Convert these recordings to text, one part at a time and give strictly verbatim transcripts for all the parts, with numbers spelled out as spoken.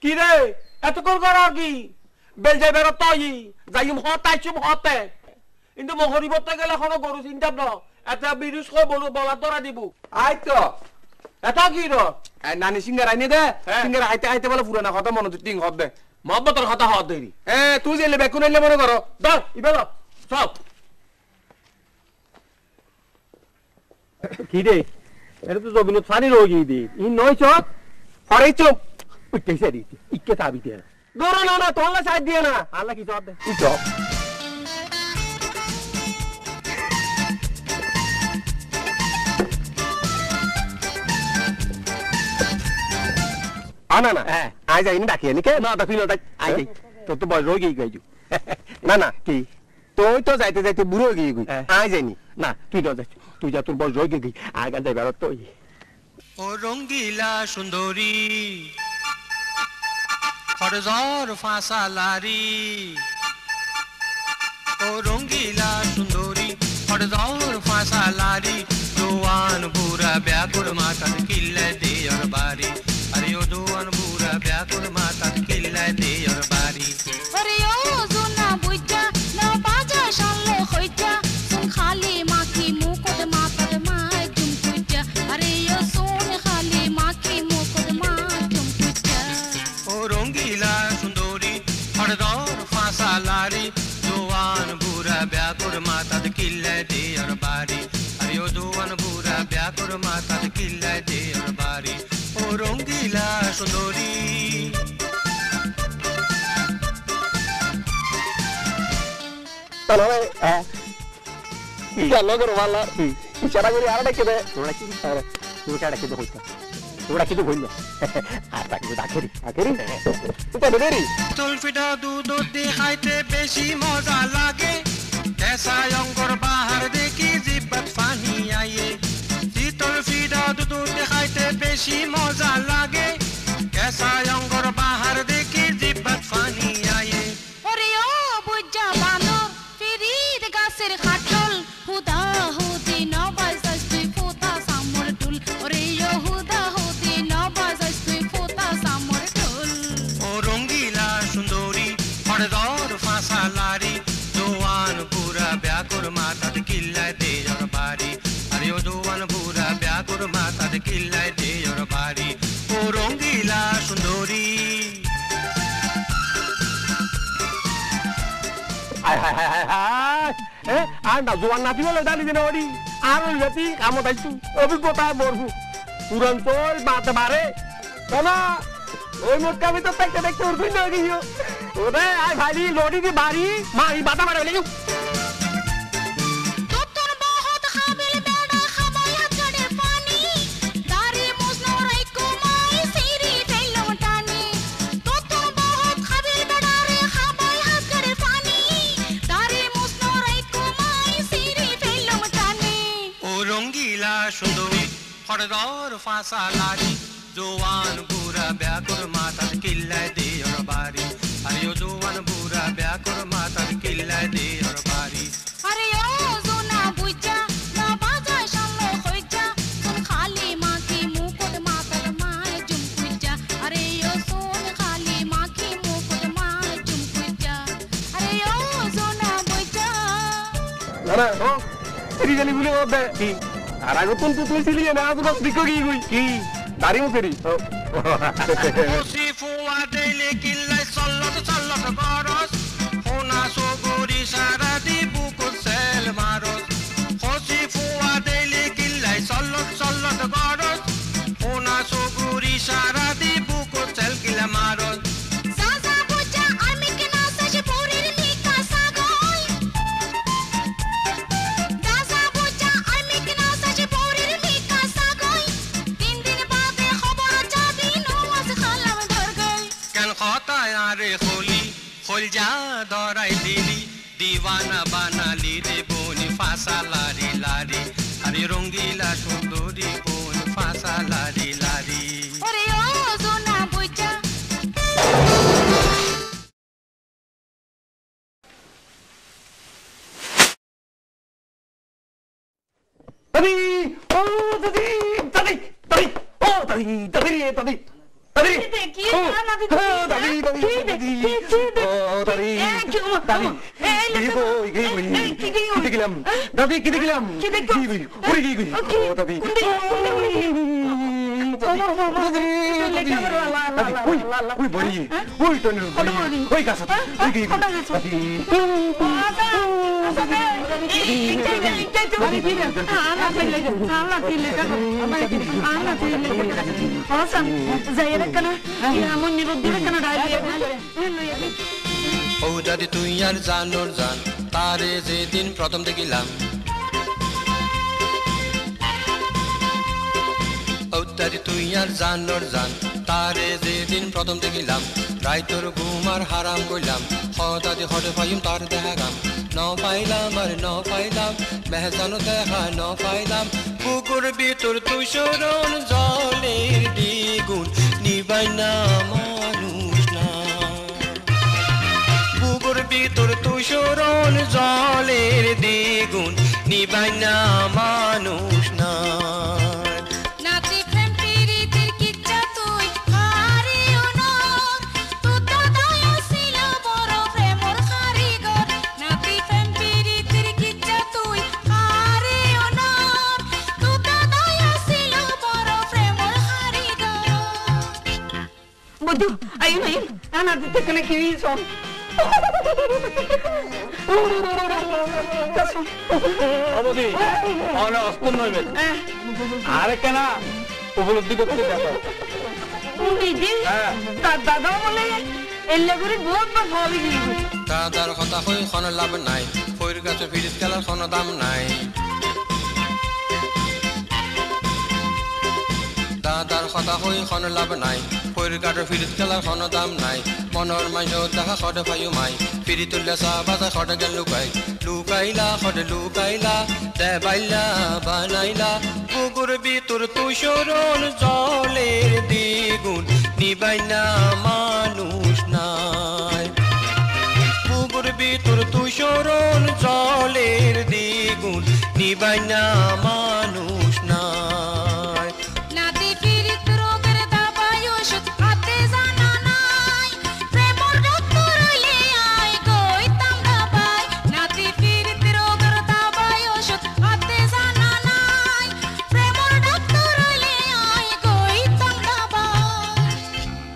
কি রে এত কর কর কি বেল যাই বেরো তই যাই হতাই চুপ হতে কিন্তু মহরি বতে গেলে কোনো গরু চিন্তা ন এটা বিরুষ কই বলো বলা তোরা দিব আই তো এটা কি র নানি সিঙ্গার আইনে দে সিঙ্গার আইতে আইতে বলে পুরানা কথা মনে টিং হদ দে মহব্বতের কথা হওয়া দেরি এ তুই যে বেকুন আইলে মনে করো দর ইবেল সব কি রে এটা তো জবিনত ফানি রোগী দি ই নয় চক হরেই চুপ উঠতে সারি ইকে তাবি দে দর না না তোলা সাইড দিয়ে না আল্লাহ কি জবাব দে তুই চুপ আনা না আই যাই নি ডাকি নি কে না দেখি না আই যাই তো তো বয় রোগী গাইজু না না কি তুই তো যাইতে যাইতে বুড়ো গিয়ে গই আই যাইনি না তুই না যাচ্ছ তুই যা তোর বয় রোগী গাই আগা যাই বেরো তো ও রঙ্গিলা সুন্দরী খরজর ফাঁসা লারি ও রঙ্গিলা সুন্দরী খরজর ফাঁসা লারি জোয়ান বুড়া ব্যাকুর মাতার কিল্লা দে আর বাড়ি আরে ও জোয়ান বুড়া ব্যাকুর মাতার কিল্লা দে আর বাড়ি আরে ও জোনা বুইটা না বাজা শালে হইতা সুন খালি মাখি মুকদ মাতার মাই তুম কুইটা আরে ও সুন খালি মাখি মুকদ মা তুম কুইটা ও রঙ্গিলা সুন্দরী খরজর ফাঁসা লারি জোয়ান বুড়া ব্যাকুর মাতার কিল্লা দে আর বাড়ি আরে ও জোয়ান বুড়া ব্যাকুর মাতার কিল্লা দে আর বাড়ি ও রঙ্গিলা সুন্দরী তাহলে হ্যাঁ চলো করো ভালো ইশারা করি আর ডাকে দে তোরা কি তোরা ডাকে দে হইতা তোরা কি কইলো আর ডাকে ডাকেরি ডাকেরি তুই তো দেরি তোল ফিটা দুধ দিয়ে খাইতে বেশি মজা লাগে কেসা অঙ্গর বাহার দেখি জিব্বাত পানি আইয়ে শীতল ফিটা দুধ দিয়ে খাইতে বেশি মজা লাগে কেসা অঙ্গর বাহার দেখি জিব্বাত পানি আইয়ে আরে ও বুইজা বানর ফিরিদ গাছের খাটল হুদা হুদি নবাজাস তুই ফোতা সামর টুল আরে ও হুদা হুদি নবাজাস তুই ফোতা সামর টুল ও রঙ্গিলা সুন্দরী হরদর ফাঁসা লারি জোয়ান পুরা ব্যাকুর মাতার কিল্লায় দে আর বাড়ি আরে ও জোয়ান পুরা ব্যাকুর মাতার কিল্লায় দে আর বাড়ি ও রঙ্গিলা সুন্দরী হায় হায় হায় হায় হায় এ আর না জোয়ান নাতি বলে জানি দিন ওরি আর ওই জাতি কামো দাইছু অভিজ্ঞতা বরফু তুরন্ত বাতে বারে না ওই মোটকা ভিতর দেখতে দেখতে উড়বি না গিয়ে ওরে আয় ভাই লড়ি দি বাড়ি মা এই বাতা মারে বলে তোর বহুত খাবিল বেড়া খাবাই হাজড়ে পানি দারি মুজনো রাইকো মাই সিরি ফেলম টানি তোর বহুত খাবিল বেড়া রে খাবাই হাজড়ে পানি দারি মুজনো রাইকো মাই সিরি ফেলম টানি ও রঙ্গিলা সুন্দরী হরদর ফাঁসা লারি জোয়ান বুড়া ব্যাকুর মাতার কিল্লায় দে আর বাড়ি আরে ও জোয়ান বুড়া ব্যাকুর মাতার কিল্লায় দে আর বাড়ি আরে ও জোনা বুইজা না বাজায় শালে হইজা সুন খালি মাখি মুকদ মাতার মাই জুম কুইজা আরে ও সুন খালি মাখি মুকদ মাই জুম কুইজা আরে ও জোনা বুইজা না না ও এরি জানি বলে ওবে কি আর আগে তুই তুই ছিলি না আজ বাস দিকো কি কই কি দাড়ি মুখেরি ওসি ফুয়া দেলে কিল্লায় চল্লত চল্লত করস হোনা সগরি সারা দি বুকুর সেল মারস ওসি ফুয়া দেলে কিল্লায় চল্লত চল্লত করস হোনা সগরি সারা দি বুকুর সেল কিলা মারস সাজা বুইজা আমি কেনা সাজে পরির লিকা সাগল দাসা বুইজা আমি কেনা সাজে পরির লিকা সাগল তিন দিন বাদে খবর যাবি নওয়াজ খালাম ধরগল কেন খতায় আরে খলি খল যা ধরাই দিলি দিওয়ানা বানালি রে বনি ফাঁসা লারি লারি আরে রঙ্গিলা সুন্দরী বনি ফাঁসা লারি লারি ওরে ও জোনা বুইজা দাদি ও দাদি দাদি দাদি ও দাদি দাদি দাদি দাদি কি ও, না দিদি ও, দাদি দাদি দাদি ও দাদি দাদি কি কই কি কই কি দেখলাম দাদি কি দেখলাম কি দেখলাম ওরে কি কই ও দাদি ওই বড়ি ওই তো বড়ি ওই কাছে ওই কি দাদি ও যদি তুই আর জানোর জান তারে যেদিন প্রথম দেখিলাম ও যদি তুই আর জানোর জান তারে যেদিন প্রথম দেখিলাম রাইতর ঘুম আর হারাম কইলাম হঠাৎ হঠে পাইম তার দেখা গাম ন পাইলাম আর ন পাইলাম মেহজানো দেখা ন পাইলাম পুকুর ভিতর তুই সরণ জলের দ্বিগুণ নিবাই না মানুষ না পুকুর ভিতর তুই সরণ জলের দ্বিগুণ নিবাই না মানুষ না নাতি প্রেম প্রীতির কিচ্ছা তুই হারিও না তুই তো দয়া ছিল বড় প্রেমর কারিগর নাতি প্রেম প্রীতির কিচ্ছা তুই হারিও না তুই তো দয়া ছিল বড় প্রেমর কারিগর বুদ্ধু ayun ayun ana dito ka na kiwison অবধি অনে অস্পন্ন হইবেন আরে কেন উপলব্ধি করতে দেখো দিদি দাদা বলে এলে করে বহুত বা ভালো গিয়ে দাদার কথা হই খন লাভ নাই ফইর গাছে ফিরিত খেলার কোনো দাম নাই দাদার কথা হই খন লাভ নাই ফইর গাছে ফিরিত খেলার কোনো দাম নাই মনের মাঝে দেখা খড়ে পাইও মাই ফিরি তুললে চা বাজা খড়ে গেল লুকাই লুকাইলা খড়ে লুকাইলা দেবাইলা বানাইলা পুকুর ভিতর তুই সরণ জলের দ্বিগুণ নিবাই না মানুষ নাই পুকুর ভিতর তুই সরণ জলের দ্বিগুণ নিবাই না মানুষ নাই নাতি প্রীত রোগের দাবাই ওষুধ হাতে জানা নাই প্রেমর ডাক্তার হইলে আয় গইতাম দাবাই নাতি প্রীত রোগের দাবাই ওষুধ হাতে জানা নাই প্রেমর ডাক্তার হইলে আয় গইতাম দাবাই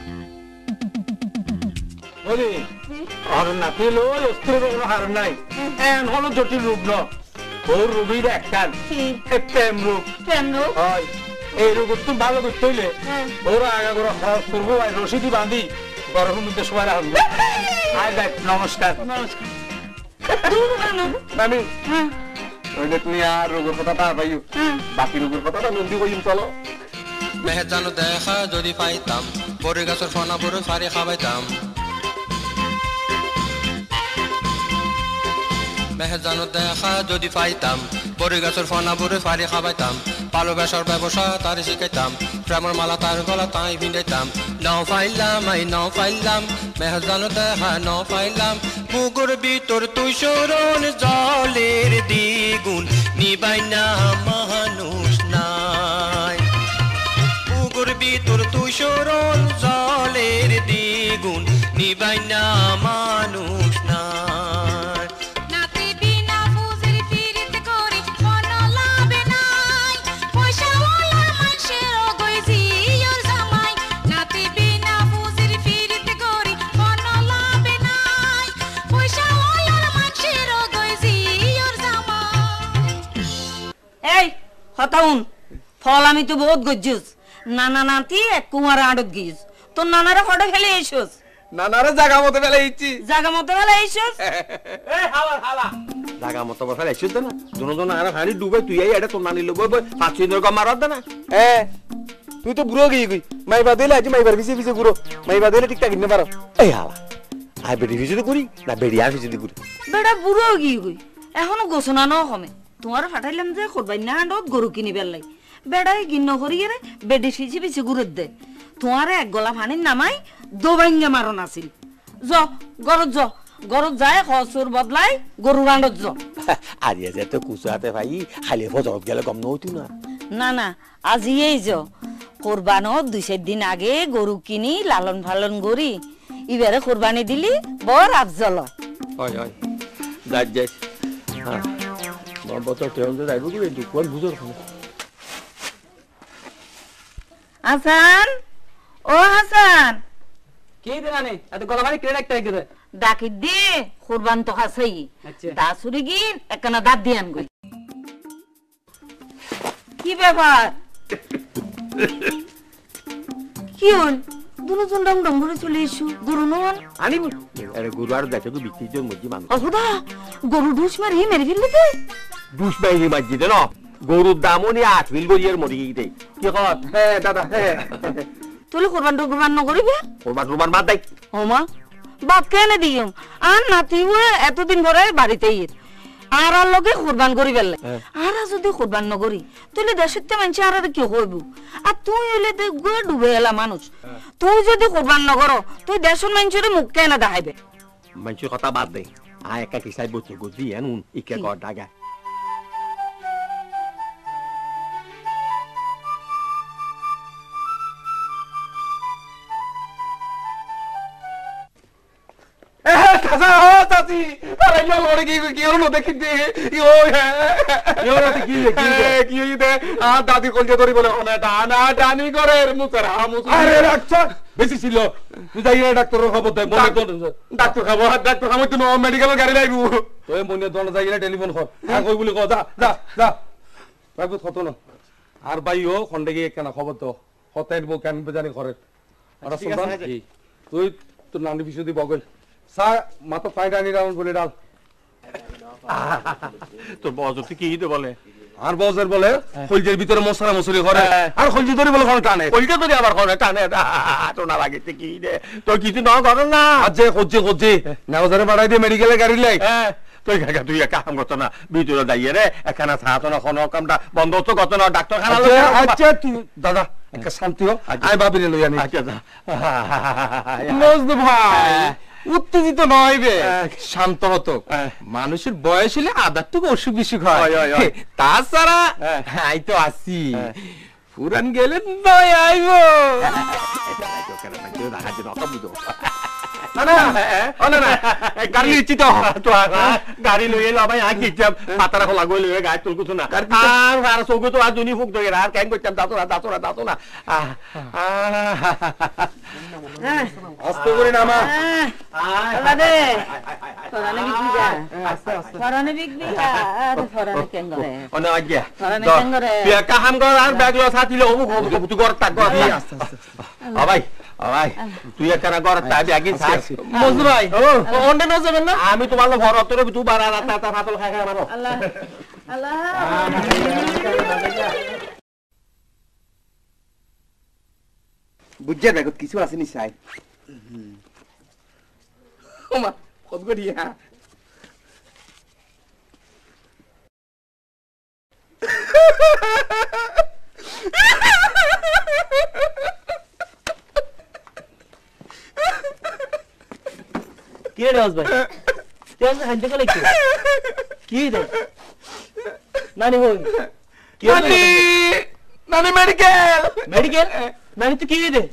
বলি আর নাতি লো অস্ত্রের কোনো হার নাই এন হলো জটিল রূপ ন ওর রোগীর একটান প্রেম রূপ কেন হয় এই রোগ তুমি ভালো করতে হইলে ওরা আগা করে খরচ করবো আর রশিদি বাঁধি গরমের মধ্যে সবাই রাখবো আয় দেখ নমস্কার নমস্কার আমি ওই যে তুমি আর রোগের কথাটা পাইও বাকি রোগের কথাটা নন্দী কইম চলো মেহজানো দেখা যদি পাইতাম বড় গাছের ফনা বড় ফারি খাবাইতাম মেহজানো দেখা যদি পাইতাম বড় গাছের ফনা বড় ফারি খাবাইতাম ভালোবাসার ব্যবসা তার শিখাইতাম প্রেমর মালা তার গলা তাই ভিন্দাইতাম নাও পাইলাম আই নাও পাইলাম মেহজানো দেখা নাও পাইলাম পুকুর ভিতর তুই সরণ জলের দ্বিগুণ নিবাই না মানুষ নাই পুকুর ভিতর তুই সরণ জলের দ্বিগুণ নিবাই না মানুষ নাই নাতি বিনা ফুজির প্রীত করি কোনো লাভ নাই পয়সাওয়ালার মানুষের গই জিয়র জামাই নাতি বিনা ফুজির প্রীত করি কোনো লাভ নাই পয়সাওয়ালার মানুষের গই জিয়র জামাই এই হতাউন ফল আমি তো বহুত গজ্জুস নানা নাতি এক কুমার আড়ত গিয়েছ তোর নানারা ফটো ফেলে এসোস নানারে জায়গা মতো ফেলে দিচ্ছি জাগা মতো ফেলে এসোস জাগা মতো ফেলে আসছিস না দুজন আর হাড়ি ডুবে তুই এই এটা তোর নানি লোক পাঁচ দিনের কম মারাত না এ তুই তো বুড়ো গিয়ে গই মাইবা দিলে আজ মাইবার ভিজে ভিজে গুড়ো মাইবা দিলে ঠিকঠাক কিনতে পারো এই হালা আই বেড়ি ভিজিতে করি না বেড়ি আর ভিজিতে করি বেটা বুড়ো গিয়ে গই এখনো গোসনা ন কমে তোমার ফাটাইলাম যে করবাই না হাঁটত গরু কিনিবার লাই বেড়াই গিন্ন করিয়ে রে বেডি সিঁচি পিছি ঘুরত দে তোমার এক গলা পানির নামাই দোবাইঙ্গা মারণ আছিল য গরত য গরত যায় খসুর বদলাই গরু রাঁডত য আর যে তো কুচু হাতে ভাই খালি ফজরত গেলে গম নইতি না না না আজি এই য কোরবানো দুই চার দিন আগে গরু কিনি লালন পালন করি এবারে কোরবানি দিলি বড় আফজল হয় হয় যাই যাই হ্যাঁ বছর তেরো যাইব কি দুপুর বুঝোর হাসান ও হাসান কি দেনানে এত গলা ভাই ক্রেন একটা গিয়ে ডাকি দে কোরবান তো হাসাই আচ্ছা। দাসুরি গিন একখানা দাঁত দিয়ান গই কি ব্যাপার কি হল দুজন ডং ডং করে চলে এসু গরু নন আনি আরে গরু আর দেখে তো বিক্রি জন মজি মানুষ অহুদা গরু ঢুস মারি মেরে ফেললি তে দুষ বাইরে মাজি দে না গরুর দামও নিয়ে আট মিল গরিয়ের মরি দে কি কর হ্যাঁ দাদা হ্যাঁ তুই কোরবান কোরবান ন করিবে কোরবান কোরবান বাদ দেখ ওমা বাপ কেনে দিম আর নাতি এতদিন ধরে বাড়িতেই আর আর লগে কোরবান করি বেলে আর যদি কোরবান ন করি তাহলে দেশের মানুষ আর আর কি হইব আর তুই হইলে তো ডুবে এলা মানুষ তুই যদি কোরবান ন করো তুই দেশের মানুষের মুখ কেনে দেখাইবে মানুষের কথা বাদ দে আয় একা কি সাইব তো গদি এনুন ইকে কর ডাগা চাচা ও চাচি আরে ইয়া লড়ে কি কি হলো দেখি দে ইও হ্যাঁ ইও রাতে কি কি কি দে আ দাদি কল যে ধরি বলে ওনা ডানা ডানি করে মুসরা মুসরা আরে আচ্ছা বেশি ছিল তুই যাই ডাক্তার খবর দে মনে তো ডাক্তার খবর ডাক্তার খবর তো মেডিকেল গাড়ি লাইবু তুই মনে তো যাই টেলিফোন কর হ্যাঁ কই বলি ক যা যা যা রাখবো কত না আর ভাইও খন্ডে গিয়ে কেন খবর তো হতাইব কেন জানি করে আর সন্তান তুই তোর নানি বিষয় দি বগল সা মাথা পাই ডানি রাউন্ড বলে ডাল তোর বজতে কি দিতে বলে আর বজের বলে কলজের ভিতরে মশলা মশলি করে আর কলজি ধরে বলে কোন টানে কলজে ধরে আবার করে টানে তো না লাগে কি দে তোর কিছু না কর না আজ যে খোঁজে খোঁজে নাওজারে বাড়াই দিয়ে মেডিকেলে গাড়ি লাই হ্যাঁ তুই কাকা তুই একা কাম করতো না ভিতরে যাইয়ে রে একখানা ছাতো না কোনো কামটা বন্ধ তো কত না ডাক্তারখানা আচ্ছা তুই দাদা একটা শান্তি হো আই বাবিরে লই আনি আচ্ছা নজদ ভাই উত্তেজিত নইবে শান্ত হতো মানুষের বয়স হলে আদারটুকু অসুখ বিসুখ হয় তাছাড়া আই তো আসি পুরান গেলে নয় আইব গাড়ি নিচ্ছি তো গাড়ি লইয়ে লাভাই আগ দিচ্ছাম পাতারা খোলা গই লইয়ে গাড়ি তুলকুছ না আর আর চৌকো তো আর জনি ফুক ধরে আর কেন করছাম দাঁতো না দাঁতো না দাঁতো না আস্তে করে নামা দে ফরানে বিকবি যা ফরানে বিকবি আর ফরানে কেন করে অনে আজ্ঞা ফরানে কেন করে তুই একা হাম কর আর ব্যাগ লস হাতিলে ওমু তুই গর তাক গর আস্তে আস্তে আ ভাই আ ভাই তুই একা না গর তাই ব্যাগই থাক মজনু ভাই ওন্ডে ন যাবেন না আমি তোমার লো ঘর অতরে তুই বারা রাত তা ফাতল খাই খাই মারো আল্লাহ আল্লাহ বুঝছে ব্যাগত কিছু আছে নি চাই ওমা কত গড়িয়া কি রে ভাই তুই হাঁটতে গেলে কি কি রে নানি হই কি নানি নানি মেডিকেল মেডিকেল নানি তো কি রে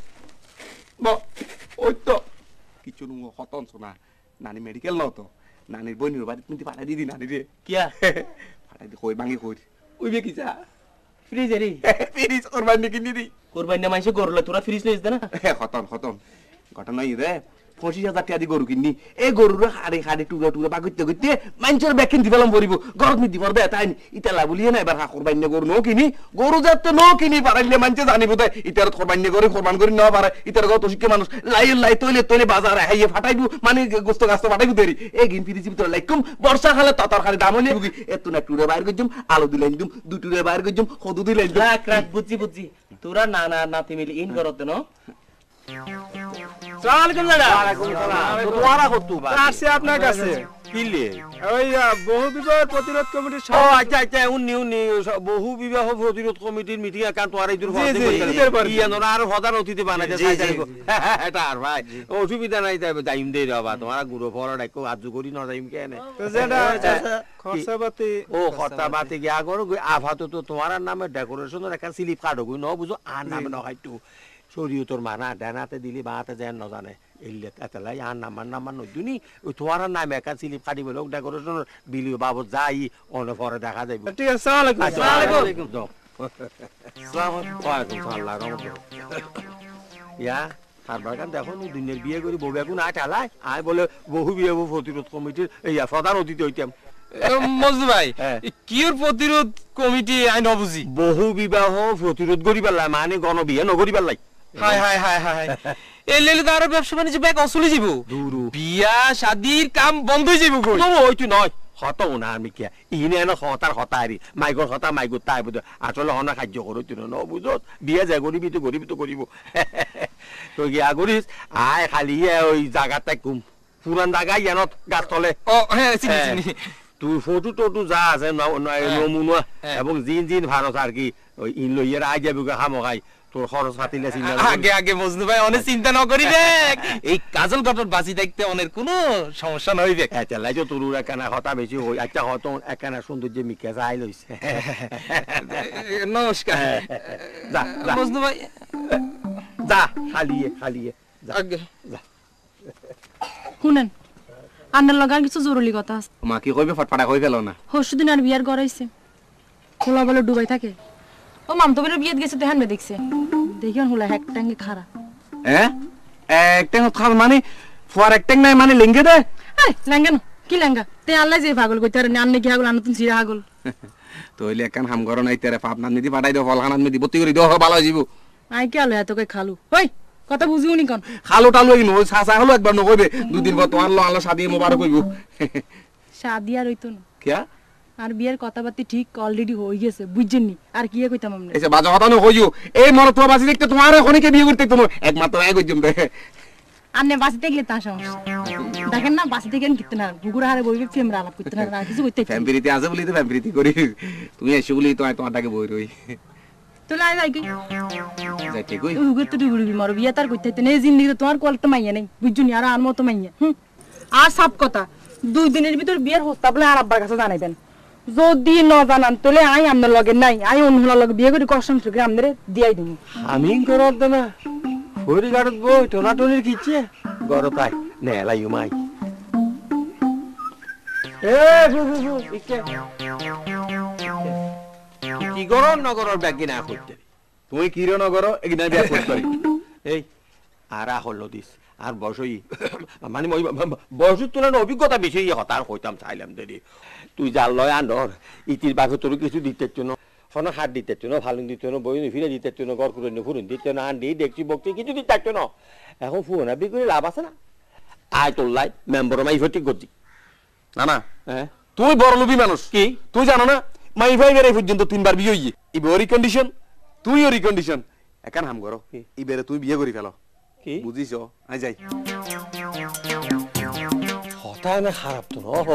ওই তো কিছু নুঙ্গ হতন শোনা নানি মেডিকেল ন তো নানির বইনির বাড়ি তুমি পাঠাই দিদি নানি রে কিয়া পাঠাই দি কই ভাঙি কই ওই বে কিছা ফ্রিজ রে ফ্রিজ কোরবান নি কিনি দি কোরবানি না মাইছে গরুলা তোরা ফ্রিজ লইছ দে না হতন হতন ঘটনা ই রে পঁচিশ হাজার টাকা দি গরু কিনি এই গরুর হাড়ে হাড়ে টুকরা টুকরা বাগিতে গইতে মানুষের ব্যাগ কিনতে পেলাম পড়িব গরত নি দিবর দে তাই ইতালা বলিয়ে না এবার কোরবানি না গরু নো কিনি গরু যাতে নো কিনি পারাইলে মানুষে জানিব তাই ইতার কোরবানি করে কোরবান করে নেওয়া পারে ইতার গত শিক্ষা মানুষ লাই লাই তৈলে তৈলে বাজারে হাইয়ে ফাটাইব মানে গোস্ত গাস্ত ফাটাইব দেরি এই গিন ফিরিছি ভিতরে লাইকুম বর্ষা খালে ততর খালি দাম হলে এত না টুরে বাইর গজুম আলু দিলেন দুম দুটুরে বাইর গজুম হদু দিলেন রাখ রাখ বুঝছি বুঝছি তোরা না না নাতি মিলি ইন করতে ন সালাম আলাইকুম দাদা ওয়ালাইকুম সালাম তোমারা কত বা আসছে আপনার কাছে কিলে ওই বহু বিবাহ প্রতিরোধ কমিটির ও আচ্ছা আচ্ছা উনি উনি বহু বিবাহ প্রতিরোধ কমিটির মিটিং একান তো আর এই দূর ইয়ানোরা আর হদার অতিথি বানাইতে চাইছে এটা আর ভাই অসুবিধা নাই যাইম দে বাবা তোমার গুরু ফড়া ডাকো আজু করি না যাইম কেনে তো যেটা খরচাপাতি ও খরচাপাতি গিয়া করো আফাতো তো তোমার নামে ডেকোরেশনের একটা স্লিপ কার্ড হই ন বুঝো আর নামে ন খাইতো শরীয়তর মানা ডানাতে দিলি বাতে যেন ন জানে এলে এতলাই আর নাম্বার নাম্বার নদুনি ওই তোমার নামে একটা স্লিপ কাটি বলে ডেকোরেশন বিলি বাবদ যাই অন্য পরে দেখা যাইব ঠিক আছে আসসালামু আলাইকুম আসসালামু আলাইকুম আল্লাহ রহমত ইয়া হারবার কান দেখো নি দুনিয়ার বিয়ে করি বউ বেগুন আয় ঠালাই আয় বলে বহু বিয়ে প্রতিরোধ কমিটির এই প্রধান অতিথি হইতাম মজদু ভাই কিওর প্রতিরোধ কমিটি আই ন বুঝি বহু বিবাহ প্রতিরোধ করিবার লাই মানে গণ বিয়ে নগরিবার লাই হাই হাই হাই হাই এই লেলে তার ব্যবসা বাণিজ্য ব্যাগ অসলি যাব দুরু বিয়া শাদির কাম বন্ধ হয়ে যাব কই তো ওইতো নয় হত না আমি কি ইনে না হতার হতারি মাইগর হতা মাইগর তাই বুঝ আসলে হনা কার্য করই তুই ন বুঝত বিয়া যা গরিবি তো গরিবি তো করিব তো গিয়া গরিস আয় খালি ওই জায়গাটা কুম পুরান জায়গা ইয়ানত গাছ তলে ও হ্যাঁ চিনি চিনি তুই ফটো টটো যা আছে নমুনা এবং জিন জিন ভারত আর কি ওই ইন লইয়ের আই যাবি খামখাই তোর খরচ হাতিলে চিন্তা আগে আগে মজনু ভাই অনেক চিন্তা ন করিবে এই কাজল গটর বাজি দেখতে অনেক কোনো সমস্যা নইবে আচ্ছা লাইজো তোর একখানা কথা বেশি হই আচ্ছা হত একখানা সৌন্দর্য মিকে যাই লইছে নমস্কার যা মজনু ভাই যা খালিয়ে খালিয়ে যা আগে যা শুনেন আন্নার লগার কিছু জরুরি কথা আছে মা কি কইবে ফটফটা কই ফেলো না হরশু দিন আর বিয়ার গড়াইছে খোলা বলে ডুবাই থাকে ও মামতো বের বিয়েত গেছে তো হানবে দেখছে দেখিন হুলা এক টাঙ্গে খারা হ্যাঁ এক ট্যাং খাল মানে ফর এক ট্যাং নাই মানে লিঙ্গে দে আরে লেঙ্গা না কি লেঙ্গা তে আল্লাহ যে পাগল কইতে আর আন্নে কি হাগল আনতুন সিরা হাগল তইলে একখান হাম করো নাই তেরে পাপ নাম নিদি পাঠাই দাও ফলখানাত মিদি বত্তি করে দাও ভালো হইব আই কি আলো এত কই খালু ওই কথা বুঝিও নি কোন খালো টালো কি নই সাসা হলো একবার নকইবে দুদিন পর তোমার লো আল্লাহ শাদি মোবারক হইব শাদি আর হইতো না কিয়া আর বিয়ের কথাবার্তা ঠিক অলরেডি হই গেছে বুঝছেন নি আর কি কইতাম আমনে এসে বাজে কথা ন হইও এই মরত বাজি দেখতে তোমার এখনকে বিয়ে করতে তুমি একমাত্র এক কইজম দে আন্নে বাসিতে গেলে তা সমস্যা দেখেন না বাসিতে গেন কিতে না গুগুরা হারে বইবে ফেমরা আলাপ করতে না আর কিছু কইতে ফ্যামিলিতে আছে বলি তো ফ্যামিলিতে করি তুমি এসে বলি তো তোমার ডাকে বই রই তো লাই যাই কি যাই ঠিক কই উগুর তো ডুবুড়ি মর বিয়া তার কইতে নেই জিন্দিগি তোমার কোয়ালটা মাইয়া নাই বুঝছনি আর আর মত মাইয়া হুম আর সব কথা দুই দিনের ভিতর বিয়ের হস্তা বলে আর আব্বার কাছে জানাইবেন যদি ন জানান তাহলে আই আমনের লগে নাই আই অন্যলার লগে বিয়ে করে কষ্ট করে আমদের দিয়াই দিমু আমি করত না হরি গাড়ত বই টোনা টোনির কিচ্ছে গর তাই নে লাইও মাই এ ফু ফু ফু ইকে কি গরম নগরর ব্যাগি না করতে তুমি কি রে নগর এগিনা বিয়া করতে পারি এই আর হলো দিস আর বসই মানে বয়সের তুলনায় অভিজ্ঞতা বেশি হতার হইতাম চাইলাম দেরি তুই যার লয় আনর ইতির বাঘে তোর কিছু দিতে জন্য ফোন হাত দিতে জন্য ফালুন দিতে না বই ফিরে দিতে জন্য গড় করে ফুরুন দিতে না আন্ডি দেখছি বকছি কিছু দিতে জন্য এখন ফুন বি করে লাভ আছে না আয় তোর লাই মেম্বর মাই ভর্তি করছি না না হ্যাঁ তুই বড় লোভী মানুষ কি তুই জানো না মাই ভাই বেরে পর্যন্ত তিনবার বিয়ে হইয়ে ইবে ওরি কন্ডিশন তুই ওরি কন্ডিশন একান হাম করো ইবেরে তুই বিয়ে করি ফেলো কি বুঝিস আই যাই হঠাৎ না খারাপ তো ন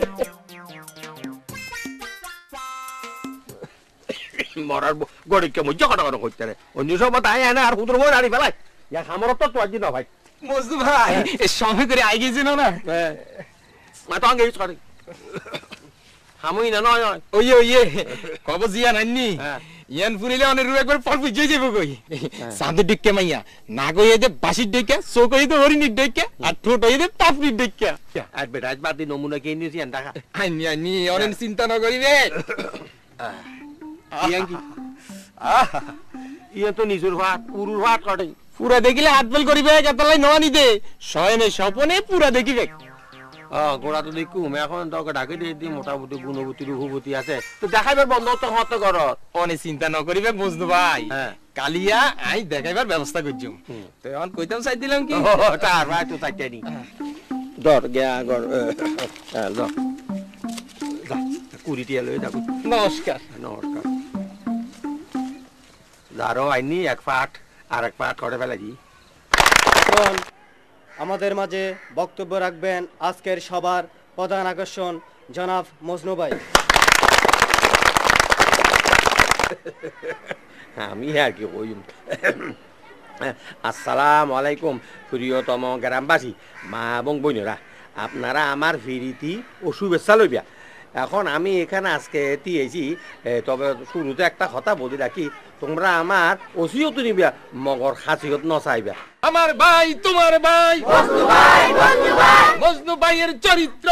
মরার গড়িকে মজ্জা কাটা কাটা করতে রে অন্য সব তাই না আর হুদর বই দাঁড়ি ফেলাই ইয়া খামর তো তো আজি না ভাই মজদু ভাই এ সময় করে আই গেছিস না হ্যাঁ মা তো আগে সরি হামুই না নয় নয় ওইয়ে ওইয়ে কব জিয়া নাইনি হ্যাঁ ইয়ান ফুরিলে অনেক রু একবার ফল বুঝে যাবো কই সাদে ডিক্কে মাইয়া না কই এদে বাসির ডিক্কে সো কই তো হরিনির ডিক্কে আর ঠোঁট হইদে পাপড়ির ডিক্কে অ্যাডভার্টাইজ বাদ দি নমুনা কে নিছি আন টাকা আইনি আইনি অনেক চিন্তা না করিবে ইয়ান কি ইয়া তো নিজুর ভাত পুরুর ভাত কাটে পুরা দেখিলে হাত ফেল করিবে কেতলাই নওয়ানি দে শয়নে স্বপনে পুরা দেখিবে ও গোড়া তো দেখু মে এখন তো ডাকে দিয়ে দি মোটামুটি গুণবতী রঘুবতী আছে তো দেখাইবার বন্ধ তো হত কর অনেক চিন্তা না করিবে বুঝদু ভাই হ্যাঁ কালিয়া আই দেখাইবার ব্যবস্থা করছুম তো এখন কইতাম চাই দিলাম কি ও তার ভাই তো চাইতে নি দর গয়া গর হ্যাঁ ল যা কুড়ি টিয়া লই যাবো নমস্কার নমস্কার যারো আইনি এক পাট আর এক পাট করে ফেলাজি এখন আমাদের মাঝে বক্তব্য রাখবেন আজকের সবার প্রধান আকর্ষণ জনাব মজনু ভাই। আমি আর কি কইম। আসসালামু আলাইকুম প্রিয়তম গ্রামবাসী, মা এবং বোনেরা, আপনারা আমার ফিরিতি ও শুভেচ্ছা লইবা। এখন আমি এখানে আজকে এসেছি, তবে শুরুতে একটা কথা বলি রাখি, তোমরা আমার ওসিয়ত নিবা, মগর খাসিয়ত নচাইবা। আমার ভাই তোমার ভাই মজনু ভাইয়ের চরিত্র,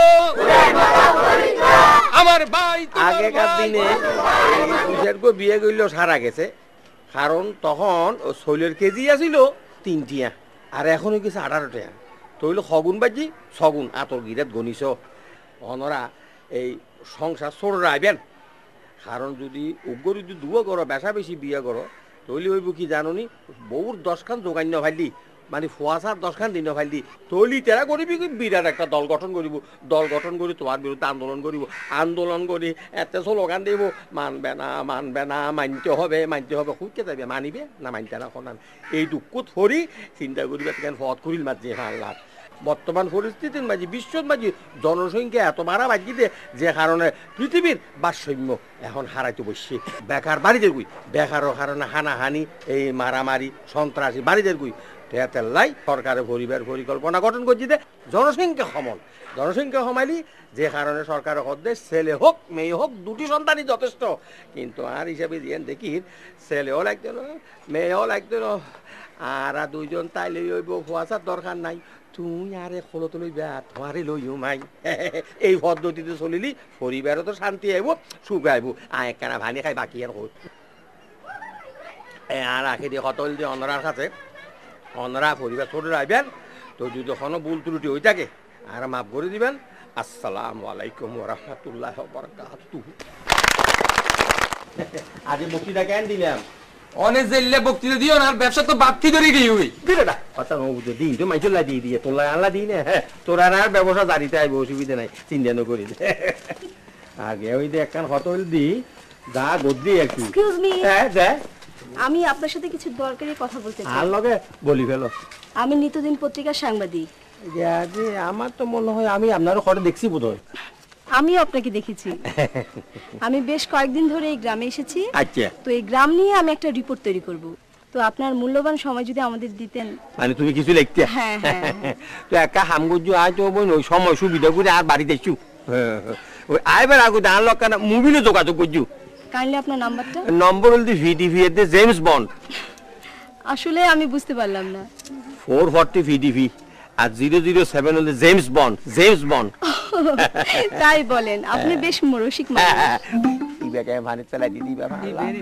আমার ভাই আগেকার দিনে বিয়ে করলেও সারা গেছে, কারণ তখন শৈলের কেজি আছিল তিনটিয়া, আর এখন হয়ে গেছে আঠারো টাকা। তৈল সগুন বাজি ছগুন আতর গিরাত গণিস অনরা এই সংসার ছোটরা আইবেন। কারণ যদি উগ্র যদি দুয়ো করো, বেশা বেশি বিয়ে করো, তৈলি হইব কি জানি বউর দশখান দোকান ন ফাইলি, মানে ফুয়াশার দশখান দিন ফাইলি, তৈলি তেরা করিবি বিরাট একটা দল গঠন করিব, দল গঠন করি তোমার বিরুদ্ধে আন্দোলন করিব, আন্দোলন করি এত স্লোগান দিব, মানবে না মানবে না, মানতে হবে মানতে হবে, খুঁজতে যাবে মানিবে না মানতে না শোনান। এই দুঃখত ফরি চিন্তা করিবে কেন ফত করিল মাঝে হাল্লার। বর্তমান পরিস্থিতির মাঝে বিশ্বর মাঝে জনসংখ্যা এত বাড়া বাজিতে, যে কারণে পৃথিবীর ভারসাম্য এখন হারাইতে বসছে। বেকার বাড়িদের গুই, বেকারের কারণে হানাহানি, এই মারামারি সন্ত্রাসী বাড়িদের গুই, তেলাই সরকারের পরিবার পরিকল্পনা গঠন করছে যে জনসংখ্যা সমল, জনসংখ্যা কমাইলি, যে কারণে সরকারের উদ্দেশ্য ছেলে হোক মেয়ে হোক দুটি সন্তানই যথেষ্ট। কিন্তু আর হিসাবে দিয়ে দেখি ছেলেও লাগতো না মেয়েও লাগতো না, আর দুইজন তাইলে হইব, ফুয়াশার দরকার নাই, তুই আরে খোলতো লইবা তোমারে লইও মাই। এই পদ্ধতিতে চলিলি পরিবারও তো শান্তি আইব, সুখ আইব, আয় একখানা ভানি খাই বাকি আর হোক। আর আখে দিয়ে হতল দিয়ে অনরার কাছে, অনরা পরিবার ছোট আইবেন, তো যদি কোনো ভুল ত্রুটি হয়ে থাকে আর মাফ করে দিবেন। আসসালামু আলাইকুম ওয়া রাহমাতুল্লাহি ওয়া বারাকাতুহু। আজ বক্তৃতা কেন দিলাম? অনেক জেলে বক্তৃতা দিও না, ব্যবসা তো বাড়তি ধরে গিয়ে হই দিলেটা কথা দিন তো মাইচল্লা দিয়ে দিয়ে তোলা আনলা দিই না, হ্যাঁ তোরা আর ব্যবসা জারিতে আইব, অসুবিধা নাই, চিন্তা ন করি। আগে ওই যে একখান হতল দি যা গদ্দি একটু। এক্সকিউজ মি, হ্যাঁ যা, আমি আপনার সাথে কিছু দরকারি কথা বলতে চাই। আর লগে বলি ফেলো। আমি নিত্যদিন পত্রিকার সাংবাদিক। যে আমার তো মনে হয় আমি আপনারও ঘরে দেখছি বোধ হয়। আমিও আপনাকে দেখেছি। আমি বেশ কয়েকদিন ধরে এই গ্রামে এসেছি। আচ্ছা, তো এই গ্রাম নিয়ে আমি একটা রিপোর্ট তৈরি করব। তো আপনার মূল্যবান সময় যদি আমাদের দিতেন। মানে তুমি কিছু লিখতে? হ্যাঁ হ্যাঁ। তো একা হামগুজু আজ ওই সময় সুবিধা করে আর বাড়িতে এসছু, ওই আইবার আগে দাঁড় লোক কেন মোবিলে যোগাযোগ করছু। কাইন্ডলি আপনার নাম্বারটা। নম্বর হল দি ভিটিভি এর দি জেমস বন্ড। আসলে আমি বুঝতে পারলাম না। ফোর ফর্টি ভিটিভি আর জিরো জিরো সেভেন হল জেমস বন্ড, জেমস বন্ড। তাই বলেন, আপনি বেশ রসিক মানুষ। ইবাকে মানে চালাই দিদি বাবা।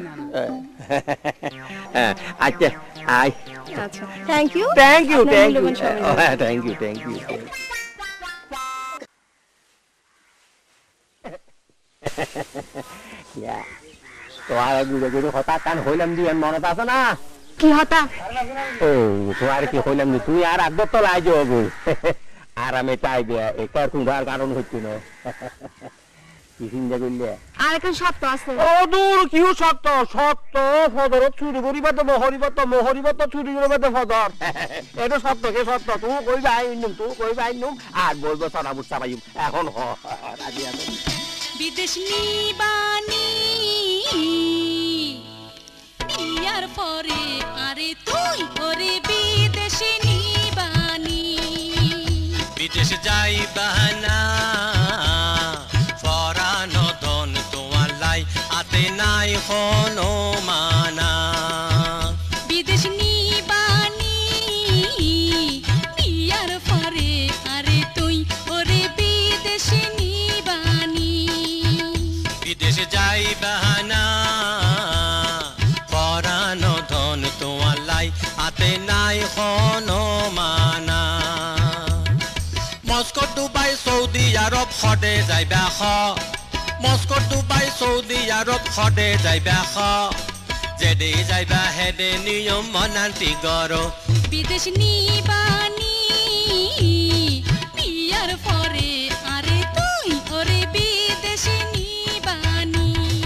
আচ্ছা আই। আচ্ছা, thank you thank you thank you thank you thank you. তোমার গুড়ে গুড়ে হতা কান হইলাম দি মনত আছে না? কি হতা? ও তোমার কি হইলাম দি, তুমি আর আগত তো লাই যাবো আর আমি চাই দিয়া এটার তোমার কারণ হচ্ছে না। কি চিন্তা করলে? আর একটা সত্য আছে। ও দূর কিউ সত্য? সত্য ফদর চুরি করিবা তো মহরিবা তো মহরিবা তো চুরি করিবা তো ফদর। এটা সত্য কে সত্য? তুই কইবা আইনুম, তুই কইবা আইনুম, আর বলবো সারা বুঝতে পাইম। এখন হ রাজি আছো? বিদেশ নিবানি বিয়ার পরে আরে তুই ওরে বিদেশ নিবানি, বিদেশ যাইবা না ফরানো ধন তোমার লাই আতে নাই কোনো মানা। বিদেশ নিবানি বিয়ার পরে আরে তুই ওরে বিদেশ নিবানি, বিদেশ যাইবা না ফরানো ধন তোমার লাই আতে নাই কোনো মানা। মস্কো দুবাই সৌদি আরব সদে যাইবা খ, মস্কো দুবাই সৌদি আরব সদে যাইবা খ, যেদে যাইবা হেদে নিয়ম মনান্তি গর। বিদেশ নিবানি বিয়ার পরে আরে তুই ওরে বিদেশ নিবানি।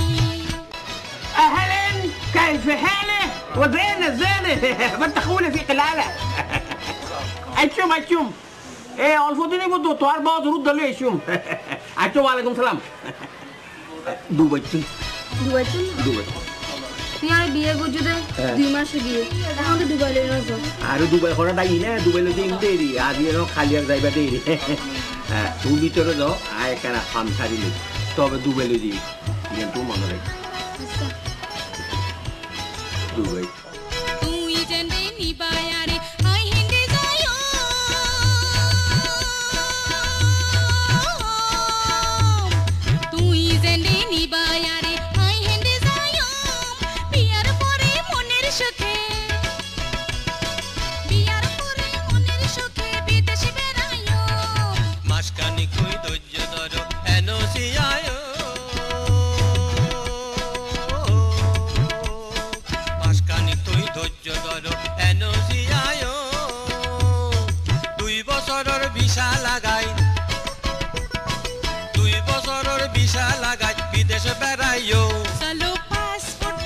أهلا كيف حالك؟ وزينة زينة بنت أخونا في قلالة. أشوم أشوم এ অল্প দিনই বুঝতো তোর বস রুদ ধরে এসুম আচ্ছা ওয়ালাইকুম সালাম দুবাই চুন দুবাই চল দুবাই তুই আর বিয়ে করছো দে দুই মাসে বিয়ে এখন তো দুবাই লেগে যাচ্ছ আর দুবাই করা দাই না দুবাই লোক দেরি আজ এর খালি আর যাইবা দেরি হ্যাঁ তুই ভিতরে যাও আর একটা ফার্ম ছাড়িলি তবে দুবাই লই দিই কিন্তু মনে রাখ দুবাই তুই জেনে নিবায়ারে আই হিন্দে যায়ো তুই জেনে নিবায়ারে আই হিন্দে যায়ো বিয়ার পরে মনের সুখে বিয়ার পরে মনের সুখে বিদেশে বেড়ায়ো মাসকানি কই ধৈর্য ধরো এনসি আয়ো মাসকানি তুই ধৈর্য ধরো এনসি আয়ো দুই বছরের ভিসা লাগাই দুই বছরের ভিসা লাগাই বিদেশে বেড়াইও চলো পাসপোর্ট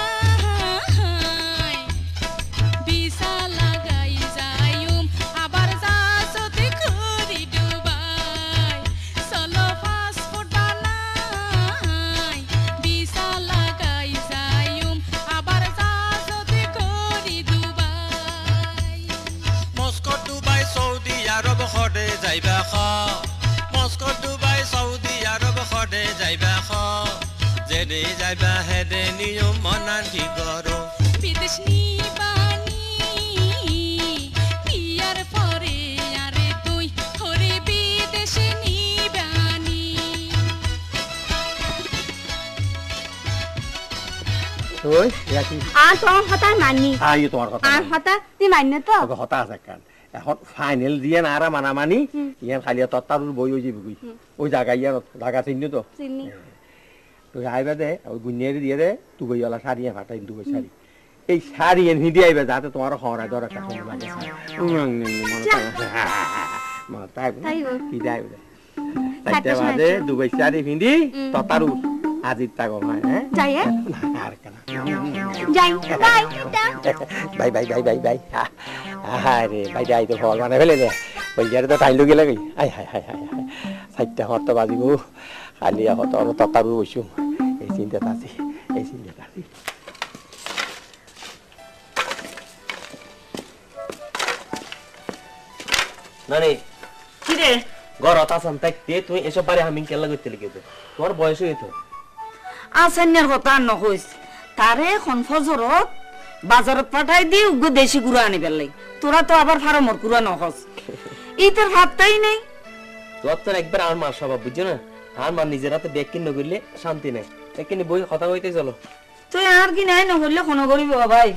বানাই ভিসা লাগাই যাইম আবার যাসতে করি দুবাই চলো পাসপোর্ট বানাই ভিসা লাগাই যাইম আবার যাসতে করি দুবাই মস্কো দুবাই সৌদি আরব খডে যাইবা খ মস্কো দুবাই সৌদি আরব খডে যাইবা খ যেনে যাইবা হেদে নিয়ম মনান্তি করো বিদেশ নিবানি বিয়ার পরে আরে তুই হরে বিদেশে নিবানি ওই রাখি আর তোমার হতা মানি আই তোমার কথা আর হতা তুই মান্য তো তবে হতা আছে কান এখন ফাইনাল দিয়ে না আর মানামানি ইয়ান খালি তত্তারুর বই হয়ে যাবে কই ওই জায়গায় ইয়ার জায়গা চিনি তো চিনি তো আইবা দে ওই গুনিয়ারি দিয়ে দে তুই ওলা শাড়ি ফাটাই দুই শাড়ি এই শাড়ি এন হিদি আইবা যাতে তোমার খরা দর একটা সময় লাগে মনে তাই কি যাই তাইতে বাদে দুই শাড়ি পিন্ধি তত্তারু আজিত তাগো হয় হ্যাঁ যাই আর কেন যাই bye bye bye bye bye bye আরে বাই যাই তো ফল মানে ফেলে দে ওই যারে তো টাইম গেলে গই আই হাই হাই হাই হাই সাইটটা হত বাজিব খালি হত ততারু বসু এই চিন্তাটা আছে এই চিন্তাটা আছে নানি কি রে ঘর আতাসান থাকতে তুই এসব বারে আমি কেলা করতে লিখেছো তোমার বয়স হইতো আসান্যার কথা আর নকইস তারে এখন ফজরত বাজারত পাঠাই দি উগো দেশি গুড়া আনি পেলাই তোরা তো আবার ফার্মর গুড়া নহস ইতার ভাবতাই নেই তোর তো একবার আর মার স্বভাব বুঝছো না আর মার নিজের হাতে ব্যাগ কিনে করলে শান্তি নেই এখানে বই কথা কইতে চলো তুই আর কি নাই নহলে কোন করিব ভাই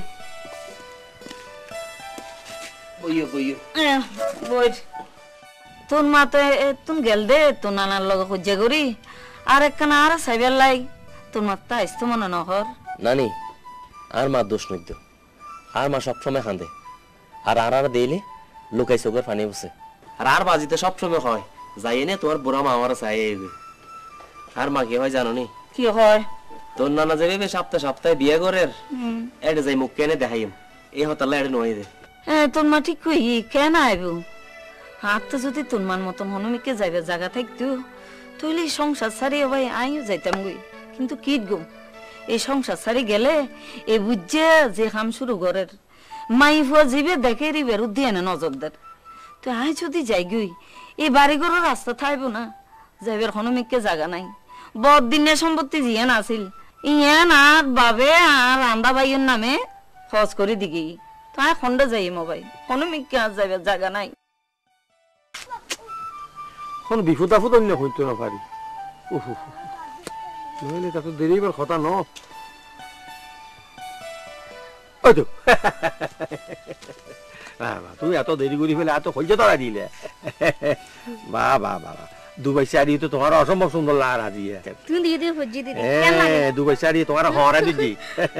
বইও বইও বই তোর মা তো তুন গেল দে তোর নানার লগে খুঁজে করি আর একখানা আর সাইবেল লাই তোর মা তা আসতো মনে নহর নানি আর মার দোষ নই তো আর মা সবসময় কান্দে আর আর আর দিলে লুকাই চোখের পানি বসে আর আর বাজিতে সবসময় হয় যাই নে তোমার বুড়া মা আমার চাই আর মা কি হয় জানো নি কি হয় তোর নানা যাবে সপ্তাহে সপ্তাহে বিয়ে করে এটা যাই মুখ কেনে দেখাইম এই হতালে এটা নয় দে তোর মা ঠিক কই কেন আইব হাত তো যদি তোর মান মতন হনুমিকে যাইবে জায়গা থাকতো তইলে সংসার ছাড়িয়ে ভাই আইও যাইতাম গই কিন্তু কিট গো এই সংসার ছাড়ি গেলে এ বুঝছে যে কাম শুরু করের মাই ফুয়া জিবে দেখে রি বেরুদ্ধি এনে নজর দেয় তো আই যদি যাই গই এই বাড়ি ঘরের রাস্তা থাইব না যাইবার হনুমিককে জায়গা নাই বদ দিনের সম্পত্তি জিয়ান আছিল ইয়ান আর বাবে আর আন্দা ভাইয়ের নামে খরচ করে দিকে তো আয় খন্ডে যাই মোবাইল হনুমিককে আর যাইবার জায়গা নাই কোন বিপদ আপদ অন্য হইতো না পারি উহ নইলে তা তো দেরিবার কথা ন ওই তো তুমি এত দেরি করি ফেলে এত হইছে তোরা দিলে বা বা বা দুবাই শাড়ি তো তোমার অসম্ভব সুন্দর লাগার আজি তুমি দিয়ে দিয়ে হজ্জি দিদি হ্যাঁ দুবাই শাড়ি তোমার হরা দিদি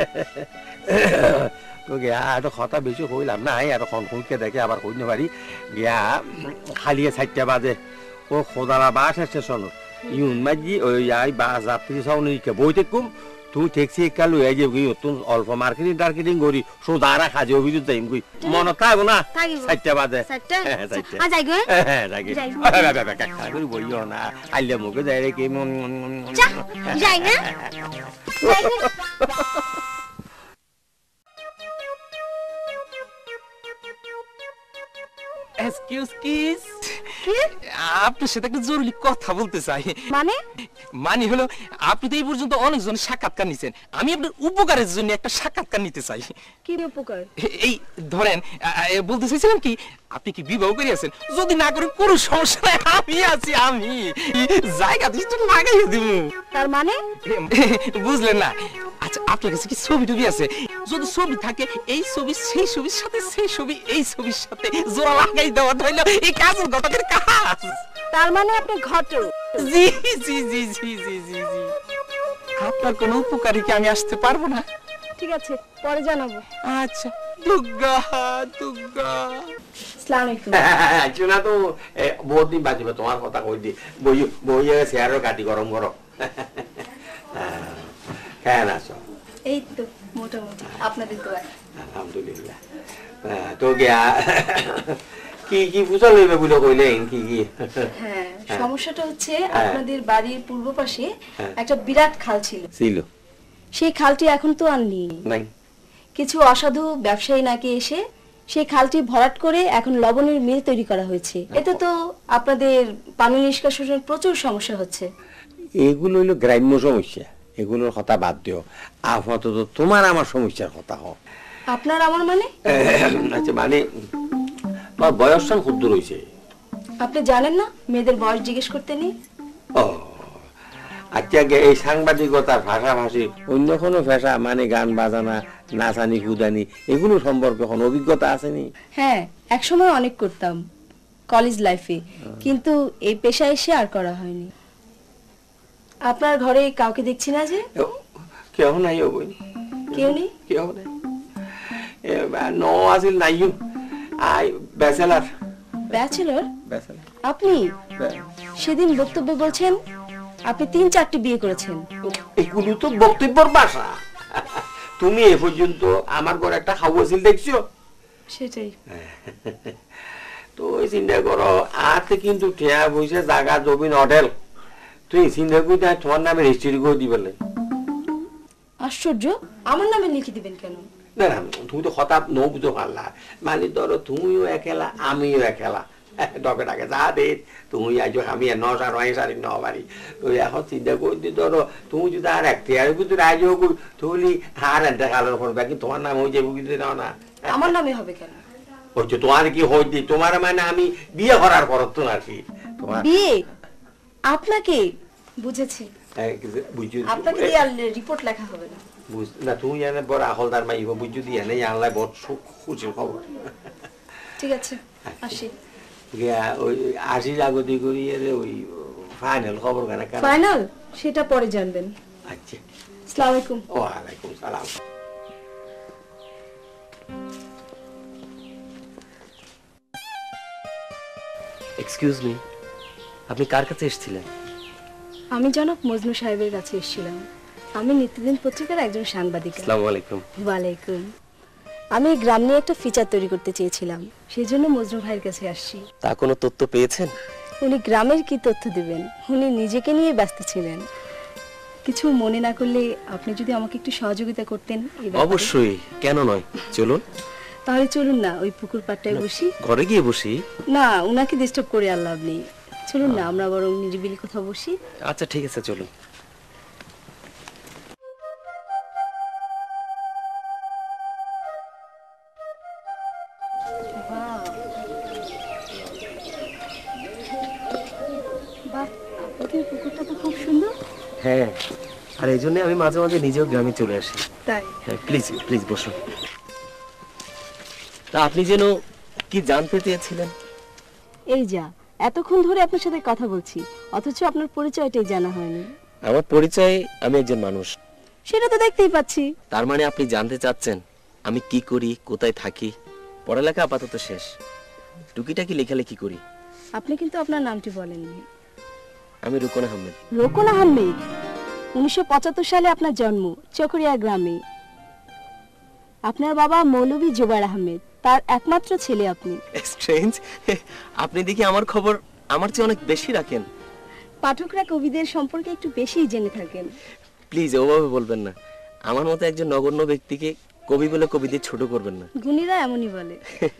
তো গিয়া এত কথা বেশি কইলাম না এত খন খুঁজকে দেখে আবার কইতে পারি গিয়া খালিয়ে চারটা বাজে ও খোদারা বাস স্টেশন ইউন মাঝি ওই আই বাস যাত্রী সাউনিকে বই থাকুম তুই ট্যাক্সি কালু এই যে গই তুই অল্প মার্কেটিং টার্গেটিং করি সোজারা কাজে অভিযোগ যাইম কই মনে থাকবো না চারটা বাজে হ্যাঁ চারটা আ যাই গো হ্যাঁ যাই কাকা করি বইও না আইলে মুখে যাই রে কি মন যাই না এক্সকিউজ কিস আপনার সাথে একটা জরুরি কথা বলতে চাই মানে মানে হলো আপনি তো এই পর্যন্ত অনেকজন সাক্ষাৎকার নিছেন আমি আপনার উপকারের জন্য একটা সাক্ষাৎকার নিতে চাই কি উপকার এই ধরেন বলতে চাইছিলাম কি আপনি কি বিবাহ করিয়াছেন যদি না করেন কোনো সমস্যা নাই আমি আছি আমি জায়গা দিচ্ছি লাগাইয়ে দিব তার মানে বুঝলেন না আচ্ছা আপনার কাছে কি ছবি টবি আছে যদি ছবি থাকে এই ছবি সেই ছবির সাথে সেই ছবি এই ছবির সাথে জোড়া লাগাই দেওয়া হইলো এই কাজের ঘটকের কাজ তার মানে আপনি ঘটক জি জি জি জি জি জি জি আপনার কোনো উপকারী কি আমি আসতে পারবো না ঠিক আছে পরে জানাবো আচ্ছা দুর্গা দুর্গা আসসালামু আলাইকুম আচ্ছা না তো বহুত দিন বাজিবে তোমার কথা কই দি বই বই শেয়ারও কাটি গরম গরম কেন আছো এই তো মোটামুটি আপনাদের দোয়া আলহামদুলিল্লাহ তো গিয়া কি কি পূজা লইবে বলে কইলেন কি কি হ্যাঁ সমস্যাটা হচ্ছে আপনাদের বাড়ির পূর্ব পাশে একটা বিরাট খাল ছিল ছিল সেই খালটি এখন তো আর নেই নাই কিছু অসাধু ব্যবসায়ী নাকি এসে সেই খালটি ভরাট করে এখন লবণের মিল তৈরি করা হয়েছে এতে তো আপনাদের পানি নিষ্কাশনের প্রচুর সমস্যা হচ্ছে এগুলো হইলো গ্রাম্য সমস্যা এগুলোর কথা বাদ দিও আপাতত তোমার আমার সমস্যার কথা হোক আপনার আমার মানে আচ্ছা মানে তোমার বয়সটা ক্ষুদ্র রয়েছে আপনি জানেন না মেয়েদের বয়স জিজ্ঞেস করতে নেই ও আচ্ছা এই সাংবাদিকতার ভাষাভাষী অন্য কোনো ভাষা মানে গান বাজানা নাচানি কুদানি এগুলো সম্পর্কে কোনো অভিজ্ঞতা আসেনি হ্যাঁ একসময় অনেক করতাম কলেজ লাইফে কিন্তু এই পেশায় এসে আর করা হয়নি আপনার ঘরে কাউকে দেখছি না যে কেউ নাই ওই কেউ নেই কেউ নাই নো আসিল নাই আই ব্যাচেলার ব্যাচেলর আপনি সেদিন বক্তব্যে বলছেন আপনি তিন চারটি বিয়ে করেছেন এগুলো তো বক্তব্যের ভাষা তুমি এ পর্যন্ত আমার ঘরে একটা হাউসিল দেখছো সেটাই তো ওই চিন্তা করো আর কিন্তু ঠেয়া বসে জায়গা জমিন হোটেল তুই চিন্তা করি তোমার নামে রেজিস্ট্রি করে দিবে আশ্চর্য আমার নামে লিখে দিবেন কেন না না তুমি তো হঠাৎ নো বুঝো পারলা মানে ধরো তুমিও একেলা আমিও একেলা ডকে ডাকে যা দে তুমি আজ আমি নশা নয় সারি ন বাড়ি তো এখন চিন্তা করছি ধরো তুমি যদি আর একটি আর কিন্তু রাজি হোক তুলি আর এনটা কালোর ফোন বাকি তোমার নাম হয়ে যাবো কিন্তু নাও না আমার নামে হবে কেন হচ্ছে তোমার কি হইতে তোমার মানে আমি বিয়ে করার পর তো আর কি তোমার বিয়ে আপনাকে বুঝেছি আপনাকে দিয়ে রিপোর্ট লেখা হবে না না তুমি জানে বড় আহলদার মাই বুঝু দিয়ে নেই আনলাই বড় খুশির খবর ঠিক আছে আসি গিয়া ওই আসি জাগতি করি ওই ফাইনাল খবর কেন ফাইনাল সেটা পরে জানবেন আচ্ছা আসসালামু আলাইকুম ওয়া আলাইকুম সালাম এক্সকিউজ মি আপনি কার কাছে এসেছিলেন আমি জনাব মজনু সাহেবের কাছে এসেছিলাম আমি নিত্যদিন পত্রিকার একজন সাংবাদিক আসসালামু আলাইকুম ওয়া আলাইকুম আমি গ্রাম নিয়ে একটা ফিচার তৈরি করতে চেয়েছিলাম সেজন্য মজনু ভাইয়ের কাছে আসছি তা কোনো তথ্য পেয়েছেন উনি গ্রামের কি তথ্য দিবেন উনি নিজেকে নিয়ে ব্যস্ত ছিলেন কিছু মনে না করলে আপনি যদি আমাকে একটু সহযোগিতা করতেন অবশ্যই কেন নয় চলুন তাহলে চলুন না ওই পুকুর পাড়টায় বসি ঘরে গিয়ে বসি না উনাকে ডিস্টার্ব করে আর লাভ নেই চলুন না আমরা বরং নিরিবিলি কোথাও বসি আচ্ছা ঠিক আছে চলুন পুকুরটা তো খুব সুন্দর হ্যাঁ আর এই জন্য আমি মাঝে মাঝে নিজেও গ্রামে চলে আসি তাই হ্যাঁ প্লিজ প্লিজ বসুন তা আপনি যেন কি জানতে চেয়েছিলেন এই যা এতক্ষণ ধরে আপনার সাথে কথা বলছি অথচ আপনার পরিচয়টাই জানা হয়নি আমার পরিচয় আমি একজন মানুষ সেটা তো দেখতেই পাচ্ছি তার মানে আপনি জানতে চাচ্ছেন আমি কি করি কোথায় থাকি পড়ালেখা আপাতত শেষ টুকিটাকি লেখালেখি করি আপনি কিন্তু আপনার নামটি বলেননি আমি রুকন আহমেদ রুকন আহমেদ উনিশশো পঁচাত্তর সালে আপনার জন্ম চকরিয়া গ্রামে। আপনার বাবা মৌলভী জুবাইর আহমেদ, তার একমাত্র ছেলে আপনি। স্ট্রেঞ্জ, আপনি দেখি আমার খবর আমার চেয়ে অনেক বেশি রাখেন। পাঠকরা কবিদের সম্পর্কে একটু বেশিই জেনে থাকেন। প্লিজ ওভাবে বলবেন না। আমার মতো একজন নগণ্য ব্যক্তিকে কবি বলে কবিদের ছোট করবেন না। গুণীরা এমনই বলে।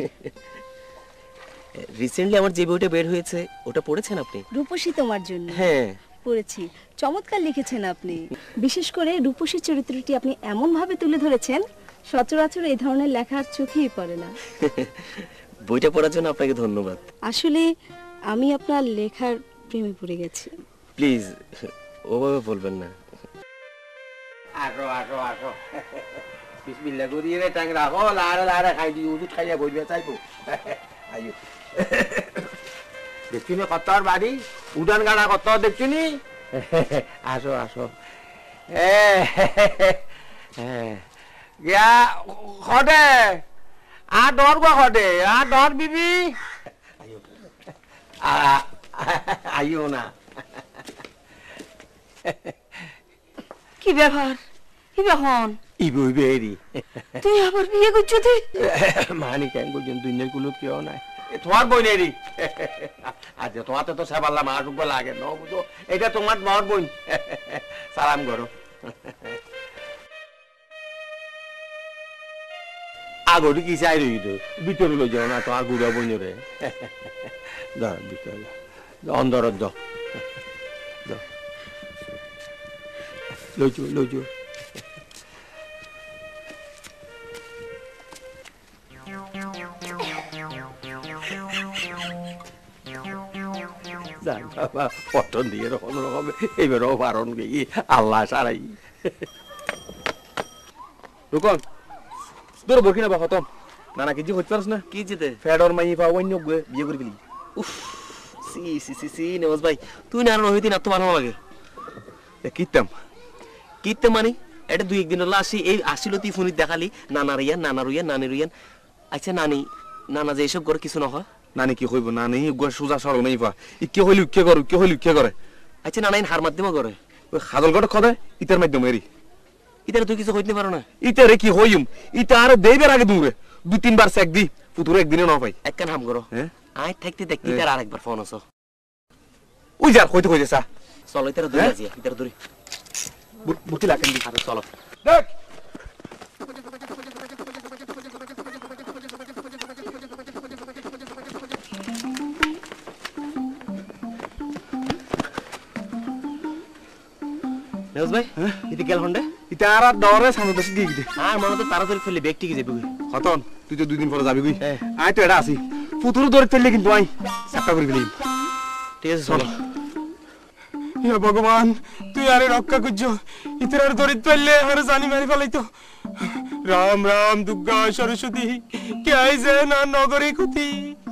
রিসেন্টলি আমার যে বইটা বের হয়েছে ওটা পড়েছেন আপনি? রূপসী তোমার জন্য। হ্যাঁ পড়েছি। চমৎকার লিখেছেন আপনি। বিশেষ করে রূপসী চরিত্রটি আপনি এমন ভাবে তুলে ধরেছেন, সচরাচর এই ধরনের লেখা আর চোখেই পড়ে না। বইটা পড়ার জন্য আপনাকে ধন্যবাদ। আসলে আমি আপনার লেখার প্রেমে পড়ে গেছি। প্লিজ ওভাবে বলবেন না। আসো আসো আসো, বিসমিল্লাহ করিয়ে রে টাংরা হল আর আর খাই দি ওষুধ খাইয়া বইবে চাইবো। আইও দেখছি না কতর বাড়ি, উড়ান গাড়া কত দেখছি নি। আসো আসো। গিয়া খটে আর ডর গো খটে আর ডর বিবি আইও না। কি ব্যাপার? কি ব্যাপার? ইবো ইবে এরি তুই আবার বিয়ে করছো? তুই মানি কেন করছেন? দুনিয়ার কোনো কেউ নাই। তোমার বোন এরি। আচ্ছা তোমার তো সেবাল্লা মা টুকু লাগে ন বুঝো, এটা তোমার বড় বোন। সালাম করো। আগরি কি চাই রই তো ভিতরে লই যাও না তোমার গুড়া বোন রে। দাও ভিতরে অন্দর দাও দাও লইছো লইছো। পটন দিয়ে রকম রকম এবারও বারণ গিয়ে আল্লাহ সারাই রুকন তোর বরকি না বা খতম নানা কিছু হতে পারছ না। কি যেতে ফেডর মাই পাওয়া অন্য বিয়ে করে গেলি। উফ সি সি সি সি নওয়াজ ভাই, তুই না হইতি না তো মানানো লাগে। কিতাম কিতাম মানে এটা দুই একদিন হলো আসি, এই আসিল তুই ফোনে দেখালি নানা রিয়ান নানা রুইয়ান নানি রুইয়ান। আচ্ছা নানি নানা যে এসব করে কিছু না হয়? নানি কি কইব? নানি সোজা সরল নাই পা ইকে হইলি কে করে কে হইলি কে করে। আচ্ছা নানাইন হার মাধ্যমে করে ওই খাদল গড় খদে ইতার মাধ্যমে এরি। ইতারে তুই কিছু কইতে পারো না? ইতারে কি হইম? ইতা আর দেইবার আগে দূরে দুই তিনবার চেক দি পুতুরে একদিনে না পাই। এক কান হাম করো। হ্যাঁ আই থাকতে দেখতে তার আরেকবার ফোন আসো। ওই যার কইতে কইতে চা চলো ইতারে দূরে আসি, ইতারে দূরে বুটি লাগেন দি। আরে চলো দেখ নওয়াজ ভাই ইতি গেল হন্ডে ইতা আর ডরে সামনে দশ দিয়ে গিয়ে আর মনে তো তাড়াতাড়ি ফেলে ব্যাগ টিকে যাবে। খতন তুই তো দুই দিন পরে যাবি গুই। আই তো এটা আসি পুতুর দৌড় ফেললে কিন্তু আই চাপটা করে ফেলি। ঠিক আছে চলো। হে ভগবান তুই আরে রক্ষা করছ, ইতর আর দরিত ফেললে আর জানি মারি ফেলাইতো। রাম রাম দুর্গা সরস্বতী কে আইছে না নগরী কুতি।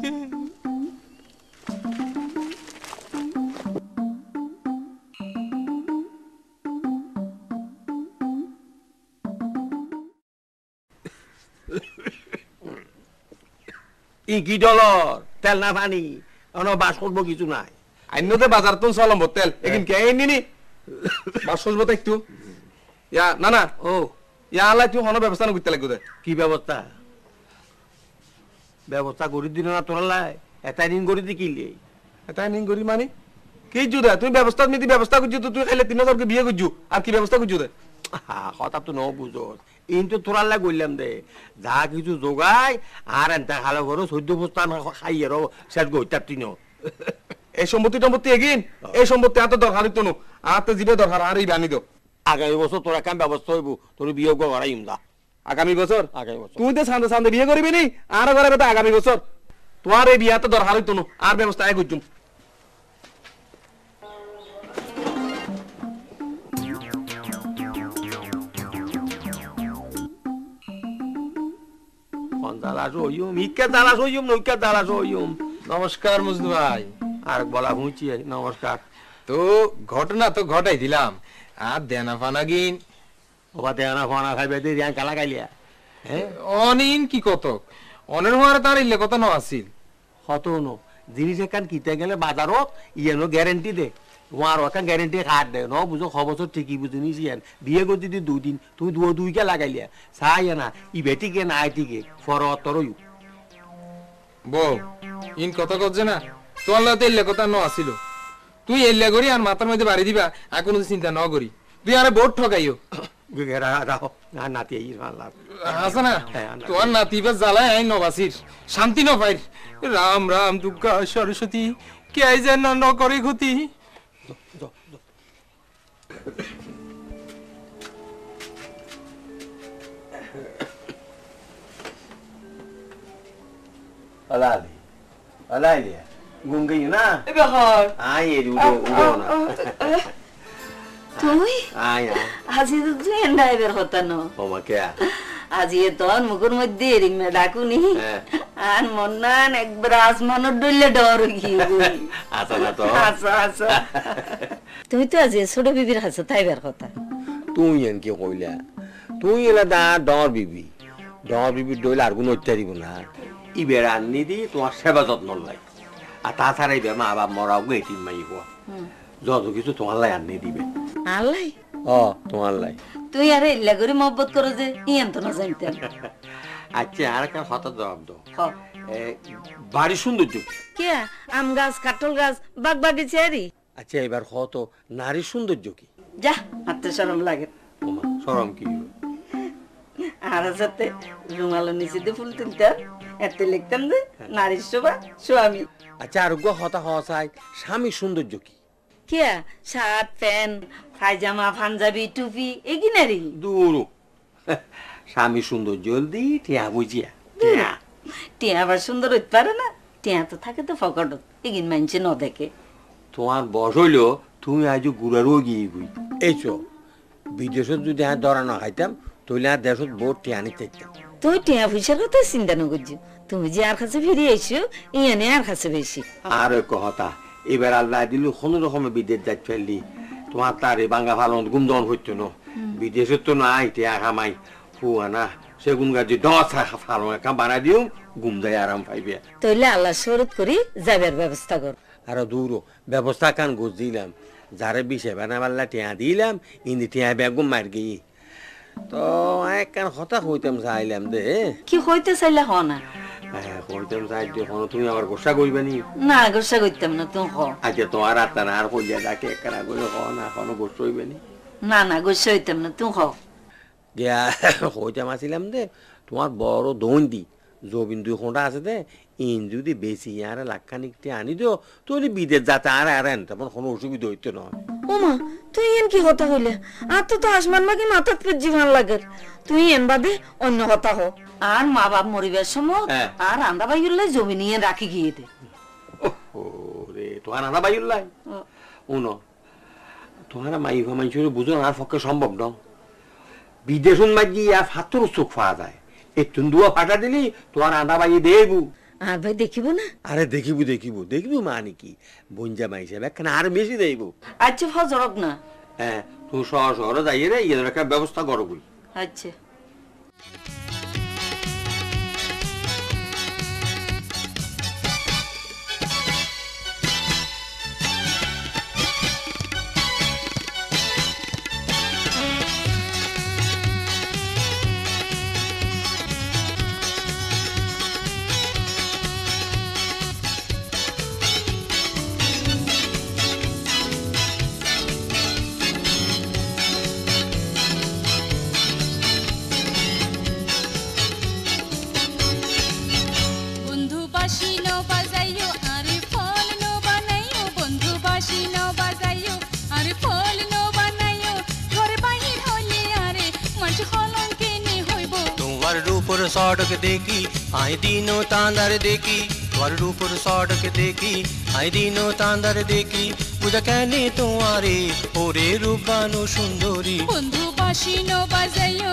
ই কি ডলর তেল না পানি অন বাস করবো কিছু নাই। আইনতে বাজার তো চলম তেল একিন কে আইনি নি বাস সজবো তো একটু ইয়া না না ও ইয়া আলাই তুই হন ব্যবস্থা করতে লাগবে। কি ব্যবস্থা? ব্যবস্থা করে দিল না তোর লাই এটাই দিন করে দিকিলে এটাই নিন করি মানে কি জুদা তুই ব্যবস্থা মিতি ব্যবস্থা করছু তুই খাইলে তিন হাজারকে বিয়ে করছু আর কি ব্যবস্থা করছু দে। কথা তো ন বুঝো কিন্তু তোরার লাই বললাম দে যা কিছু যোগাই আর এনটা খালো করো চোদ্দ বস্তা খাই আর শেষ গইতার তিন এই সম্পত্তি টম্পত্তি এগিন এই সম্পত্তি আর তো দরকার হইতো না আর তো জিবে দরকার আর এই বানি দো। আগামী বছর তোরা কেমন ব্যবস্থা হইব তোর বিয়ে করাইম যা। আগামী বছর? আগামী বছর তুই তো সান্দে সান্দে বিয়ে করবি নি আর ঘরে বেটা আগামী বছর তোমার এই বিয়া তো দরকার হইতো না আর ব্যবস্থা আয় করছুম। নমস্কার মজনু ভাই। আর বলা হুঁচি নমস্কার। তো ঘটনা তো ঘটাই দিলাম আর দেনা ফানা গিন ওবা দেনা ফানা খাইবে দিয়ে কালা গাইলিয়া অনিন কি কতক অনের হওয়ার তার ইলে কত ন আসিল হত ন জিনিস এখান কিতে গেলে বাজারত ইয়েনো গ্যারেন্টি দে তোমার ওকে গ্যারেন্টি কার্ড দেয় ন বুঝো খ বছর ঠিকই বুঝে নিছি বিয়ে করতে যদি দুই দিন তুমি দু দুইকে লাগাইলিয়া চাই না ই বেটিকে না আইটিকে ফর তরই বউ ইন কথা করছে না তোর লতে এলে কথা ন আসিল তুই এলে করি আর মাথার মধ্যে বাড়ি দিবা আর কোনো চিন্তা ন করি তুই আরে বহুত ঠকাইও রাখো আর নাতি এই লাভ আছে না তোর নাতি বা জ্বালায় আই নবাসির শান্তি ন পাই রাম রাম দুর্গা সরস্বতী কে আই যেন ন করে ক্ষতি Alali, alali, gungi na. Ebe har. Ay, udo udo na. তুই Ay, আজি তো তুই এন্ডাইবার হতা ন oma kya? আজি তোর মুখের মধ্যে এরিং না ডাকুনি আর মন্নান একবার আসমানের ডলে ডর গিয়ে Asa na to. আচ্ছা আচ্ছা তুই তো আজি ছোট বিবির কাছে তাইবার কথা তুই এন কি কইলা? তুই এলা দা ডর বিবি। ডর বিবি ডইলা আর গুণ অত্যারিব না। ইবেরা নিদি তোমার সেবা যত্ন লাই। আর তাছাড়া ইবে মা বাপ মরাও গেটি মাইব। যত কিছু তোমার লাই আনি দিবে। আল্লাহ ও তোমার লাই। তুই আরে ইল্লা করে মহব্বত করো যে ইয়ান তো না জানতেন আচ্ছা আর একটা কথা জবাব দাও। হ বাড়ি সৌন্দর্য কে আম গাছ কাটল গাছ বাগ বাগিচে আরি আচ্ছা এবার কত নারী সৌন্দর্য কি? যা হাতে শরম লাগে ওমা শরম কি? আর সাথে রুমালো নিচে দিয়ে ফুল তুলতাম এতে লিখতাম যে নারীর শোভা স্বামী আচ্ছা আর গো হতা হওয়া চাই স্বামী সৌন্দর্য কি? কে শার্ট প্যান্ট পায়জামা পাঞ্জাবি টুপি এগি নারী দূর স্বামী সৌন্দর্য দি টিয়া বুঝিয়া টিয়া টিয়া আবার সুন্দর হইতে পারে না টিয়া তো থাকে তো ফকট এগিন মানছে ন দেখে তোমার বয়স হইলো তুমি আজ গুড়ারও গিয়ে গুই এইছো বিদেশত যদি আর ধরা না খাইতাম তাহলে আর দেশত বহুত টিয়া নিতে চাইতাম তুই টিয়া পয়সার কথা চিন্তা না করছো তুমি যে আর কাছে ফিরে আইসো ইয়ানে আর কাছে বেশি আর এক কথা এবার আল্লাহ দিল কোন রকমের বিদেশ যাই ফেললি তোমার তার এই বাঙ্গা ফালন গুমদন হইতো না বিদেশত তো নাই টিয়া খামাই ফুয়া না সেগুন গাছ দশ ফালন একটা বানাই দিও গুম যায় আরাম পাইবে তাইলে আল্লাহ শরৎ করি যাবার ব্যবস্থা কর আর দূর ব্যবস্থা কান গোছ দিলাম যারে বিষে বানাবাল্লা টিয়া দিলাম ইন্দি টিয়া বেগুম মার গিয়ে তো এক কান কথা হইতাম চাইলাম দে কি হইতে চাইলে হ না হইতাম চাই দেখো তুমি আবার গোসা করবানি না গোসা করতাম না তুমি হ আচ্ছা তোমার আত্মা না আর কইয়া ডাকে একরা গইলে হ না কোনো গোসা হইবানি না না গোসা হইতাম না তুমি হ গিয়া হইতাম আসিলাম দে তোমার বড় দন্ডি জবিন দুই ঘন্টা আছে দে ইন যদি বেশি আর লাখানিকটি আনি দিও তাহলে বিদেশ যাতে আর আর আন তখন কোনো অসুবিধা হইতো না ওমা তুই এন কি কথা হইলে আর তো তো আসমান মাকে মাথাত পে জীবন লাগে তুই এন বাদে অন্য কথা হ আর মা বাপ মরিবার সময় আর আন্দা বাইউল্লাহ জমি নিয়ে রাখি গিয়ে দে ও রে তোমার আন্দা বাইউল্লাহ উনো তোমার মাই মাইছুরে বুঝো আর পক্ষে সম্ভব না বিদেশন মাগি আর ফাতর চোখ পাওয়া যায় একটু দুয়া ফাটা দিলি তোমার আন্দা বাইয়ে দেবু আর ভাই দেখিব না আরে দেখিব দেখিব দেখিব মানে কি বঞ্জা মাইছে একখানে আর বেশি দেব আচ্ছা ফজরক না হ্যাঁ তুই শহর শহরে যাইয়ে রে এর একটা ব্যবস্থা করো বই আচ্ছা सड़क देखी आए दिनों तांदर देखी वर रूपर सड़क देखी आए दिनों तांदर देखी बुझा कहने तुम्हारे ओरे रूपानो सुंदरी बंधु बाशी नो बाजायो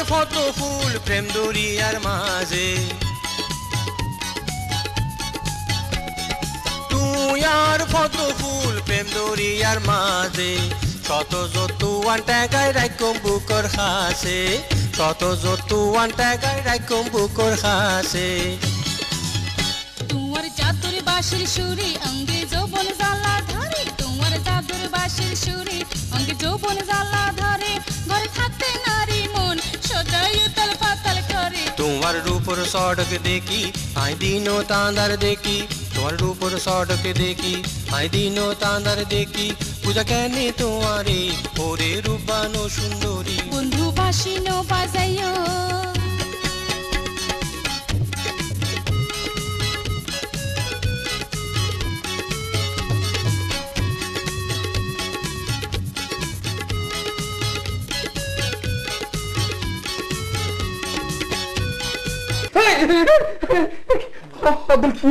পদ্ম ফুল প্রেম দরিয়ার মাঝে তুই আর পদ্ম ফুল প্রেম দরিয়ার মাঝে শত যতুয়ান টাকায় রাখম বুকর খাসে শত যতুয়ান টাকায় রাখম বুকর খাসে তোমার চাদর বাঁশির সুরে অঙ্গে যৌবন জ্বালা ধরে তোমার চাদর বাঁশির সুরে অঙ্গে যৌবন জ্বালা ধরে ঘরে থাকতে নারী মন সদাই উতাল পাতাল করে তোমার রূপর সড়ক দেখি আই দিনো তাঁদার দেখি তোমার রূপর সড়ক দেখি আই দিনো তাঁদার দেখি পূজা কেনে তোমারে ওরে রূপানো সুন্দরী বন্ধু বাঁশি নো বাজাইও Abdul কি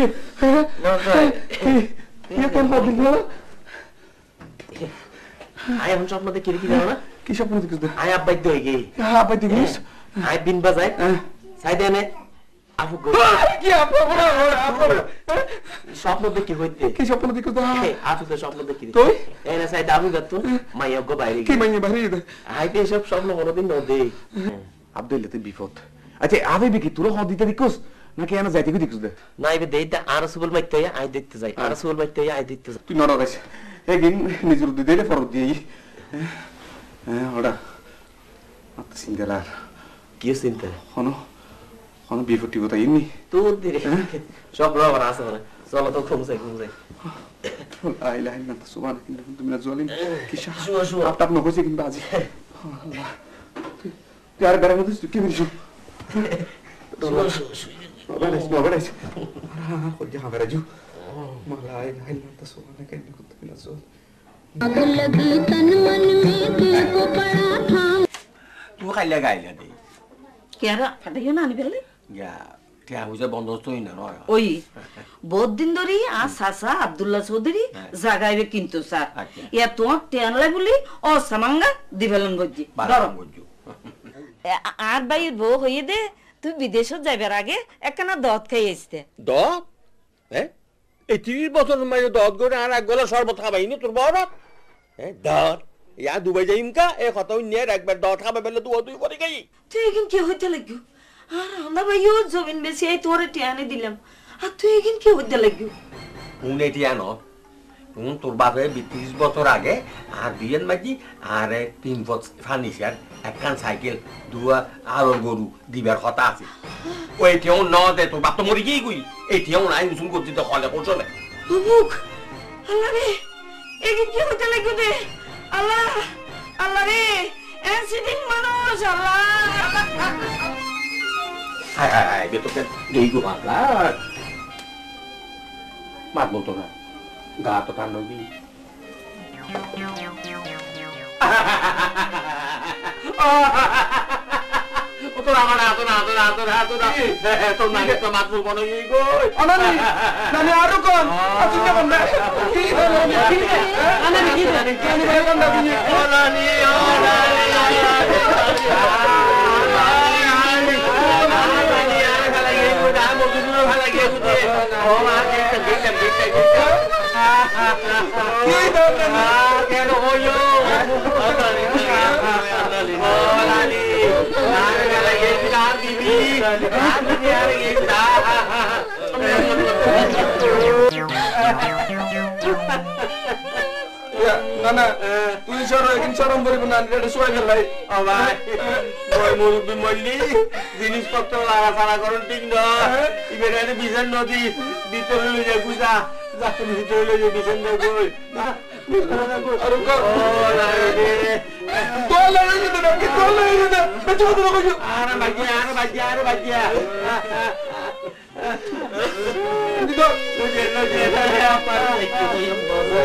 ये কেন Abdul না আই এখন স্বপ্ন দেখি কি জানো না কি স্বপ্ন দেখিস আই আব্বাই দই গে হ্যাঁ আব্বাই দেখিস আই বিন বাজাই সাইদেনে আপু গো কি আপু আপু স্বপ্ন দেখি হইতে কি স্বপ্ন দেখিস আপু তো স্বপ্ন দেখি তুই এই না সাইদ আপু গতুন মাইয়া গো বাইরে কি মাইয়া বাইরে আই তে সব স্বপ্ন কোনদিন ন দেই আব্দুল তে বিপদ আচ্ছা আবে বিকি তোরা হদ দিতে দিকস নাকি এনা যাইতে কি দিকস দে না ইবে দেইতা আর সুবল মাইতে আই দেখতে যাই আর সুবল মাইতে আই দেখতে যাই তুই নড়া গাইস এগিন নিজুর দি দেলে ফরদ দিই হ্যাঁ ওটা আত সিঙ্গেলার কি চিন্তা হনো হনো বিপত্তি কথা ইনি তো দিরে সব রবার আছে মানে চলো তো ঘুম যাই ঘুম যাই লা ইলাহা ইল্লাল্লাহ সুবহানাল্লাহ তুমি না জালিম কি শাহ শুয়া শুয়া আপটা আপনা কইছে কিংবা আজি আল্লাহ তুই আর বেড়া মধ্যে তুই কি বলিস শুয়া শুয়া Balas, balas. Ah, kau jangan beraju. Malah lain lain nanti soalnya kayak ni kutu bila soal. आग लगी तन मन में दिल को बड़ा थाम तू खाइले गाइले दे কেরা ফাটাইও না আনি ফেললে या क्या हुजे বন্দোবস্ত হই না নয় ওই বহুত দিন ধরে আ সাসা আব্দুল্লাহ চৌধুরী জাগাইবে কিন্তু স্যার ইয়া তোমার টেনলাই বলি ও সামাঙ্গা দিবেলন গজ্জি বারাম গজ্জু আর ভাইয়ের বউ হইয়ে দে তুই বিদেশত যাইবার আগে একখানা দত খাই আসতে দত হ্যাঁ এই তিরিশ বছর মাঝে দত করে আর এক গলা শরবত খাবাইনি তোর বড়ত হ্যাঁ দত ইয়া দুবাই যাইম কা এ কথা নিয়ে একবার দত খাবে বলে তুই তুই করে গই তুই এখন কি হইতে লাগিও আর আমরা ভাইও জমিন বেশি এই তোরে টিয়ানে দিলাম আর তুই এখন কি হইতে লাগিও উনি টিয়ান তুন তোর বাপে তিরিশ বছর আগে আর বিয়েন মাঝি আর তিন বছর ফার্নিচার একখান সাইকেল দুয়া আর গরু দিবার কথা আছে ওই টিয়াও ন দে তোর বাপ তো মরি গিয়ে গুই এই টিয়াও নাই উসুম করতে তো হলে পৌঁছলে বুক আল্লাহ রে এখন কি হইতে লাগিও রে আল্লাহ আল্লাহ রে এনসিডিং মানুষ আল্লাহ হায় হায় হায় বেতোকে গেই গো বাবা মাত বলতো না গা তো টান নবি ও তো আমার আতো না আতো না আতো না আতো না তো না তো মাত বলবো না এই গো আনানি নানি আরো কোন আতুন না বন্ধ কি হলো কি আনানি কি জানি কি আনি বলে কোন দাবি ও নানি ও নানি না না তুই সরো একদিন সরম করিব না এটা সবাই ফেলাই ও ভাই ওই মুরব্বি মল্লি জিনিসপত্র লাগা সারা করুন ঠিক না ইবেরে বিজন নদী ভিতরে লই যা গুজা যাতে ভিতরে লই যা বিজন না কই না আরে কো ও লাগে তো লাগে না কি তো লাগে না বেচো তো কইছো আরে বাজিয়া আরে বাজিয়া আরে বাজিয়া দিদো লই যা লই যা আপা একটু কইম বলে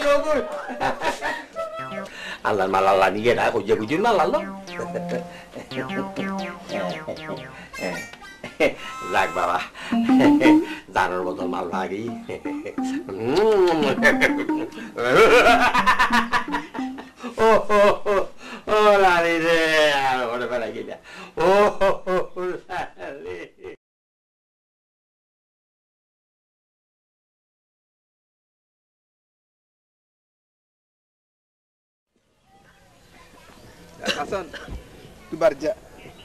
আল্লাহ মালাল্লা নিয়ে না কইয়া বুঝির মালাল্লা যাক বাবা জানোর বদল মাল ভাগি ও ও লালি রে আর ওরে বেলা গিয়া ও লালি হাসান তুই বাড়ি যা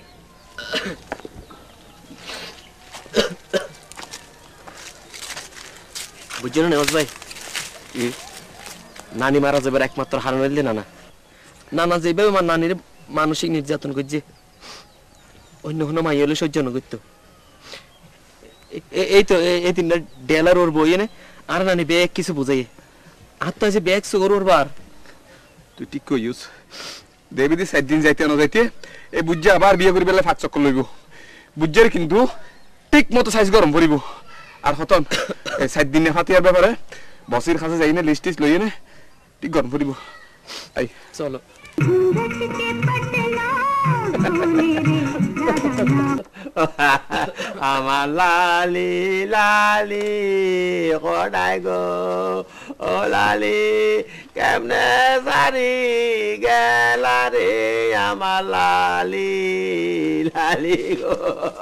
বুঝছো না নেওয়াজ ভাই নানি মারা যাবার একমাত্র হারানো দিলে নানা নানা যেভাবে আমার নানির মানসিক নির্যাতন করছে অন্য কোনো মাই হলে সহ্য না করতো এই তো এই তিনটা ডেলার ওর বই এনে আর নানি ব্যাগ কিছু বুঝাই আর তো আছে ব্যাগ সুগর ওর বার তুই ঠিক কইস দেবী দি সাত দিন যাইতে না যাইতে এই বুঝা আবার বিয়ে করি বেলা ফাঁক চক্কর লইব বুঝার কিন্তু ঠিক মতো সাইজ গরম পড়িব আর হতন এই সাত দিনে ফাতিয়ার ব্যাপারে বসির কাছে যাই না লিস্ট টিস্ট লইয়ে নে ঠিক গরম পড়িব আই চলো আমার লালি লালি কড়াই গো ও লালি কেমনে সারি গেলা রে আমার লালি লালি গো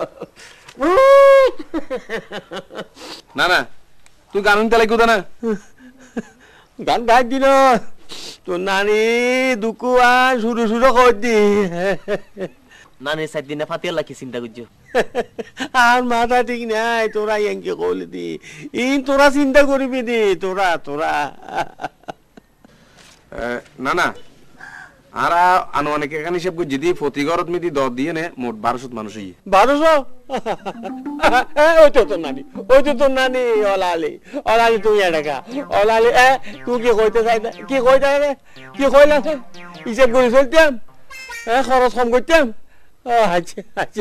না না তুই গান শুনতে লাগো না গান গাই দিল তোর নানি দুকুয়া শুরু শুরু করছি নানি সাত দিনে ফাতিয়ার লাগি চিন্তা করছো আর মাথা ঠিক নাই তোরা এনকে কইলি দি ইন তোরা চিন্তা করবি দি তোরা তোরা না না আর আনুমানিক এখানে হিসেব করি যদি প্রতি ঘরত মিতি দর দিয়ে নে মোট বারোশো মানুষ হই বারোশো ওই তো তোর নানি ওই তো তোর নানি অলালি অলালি তুই এটাকা অলালি এ তুই কি কইতে চাই কি কইতে রে কি কইলাম হিসেব করে চলতাম হ্যাঁ খরচ কম করতাম আচ্ছা আচ্ছা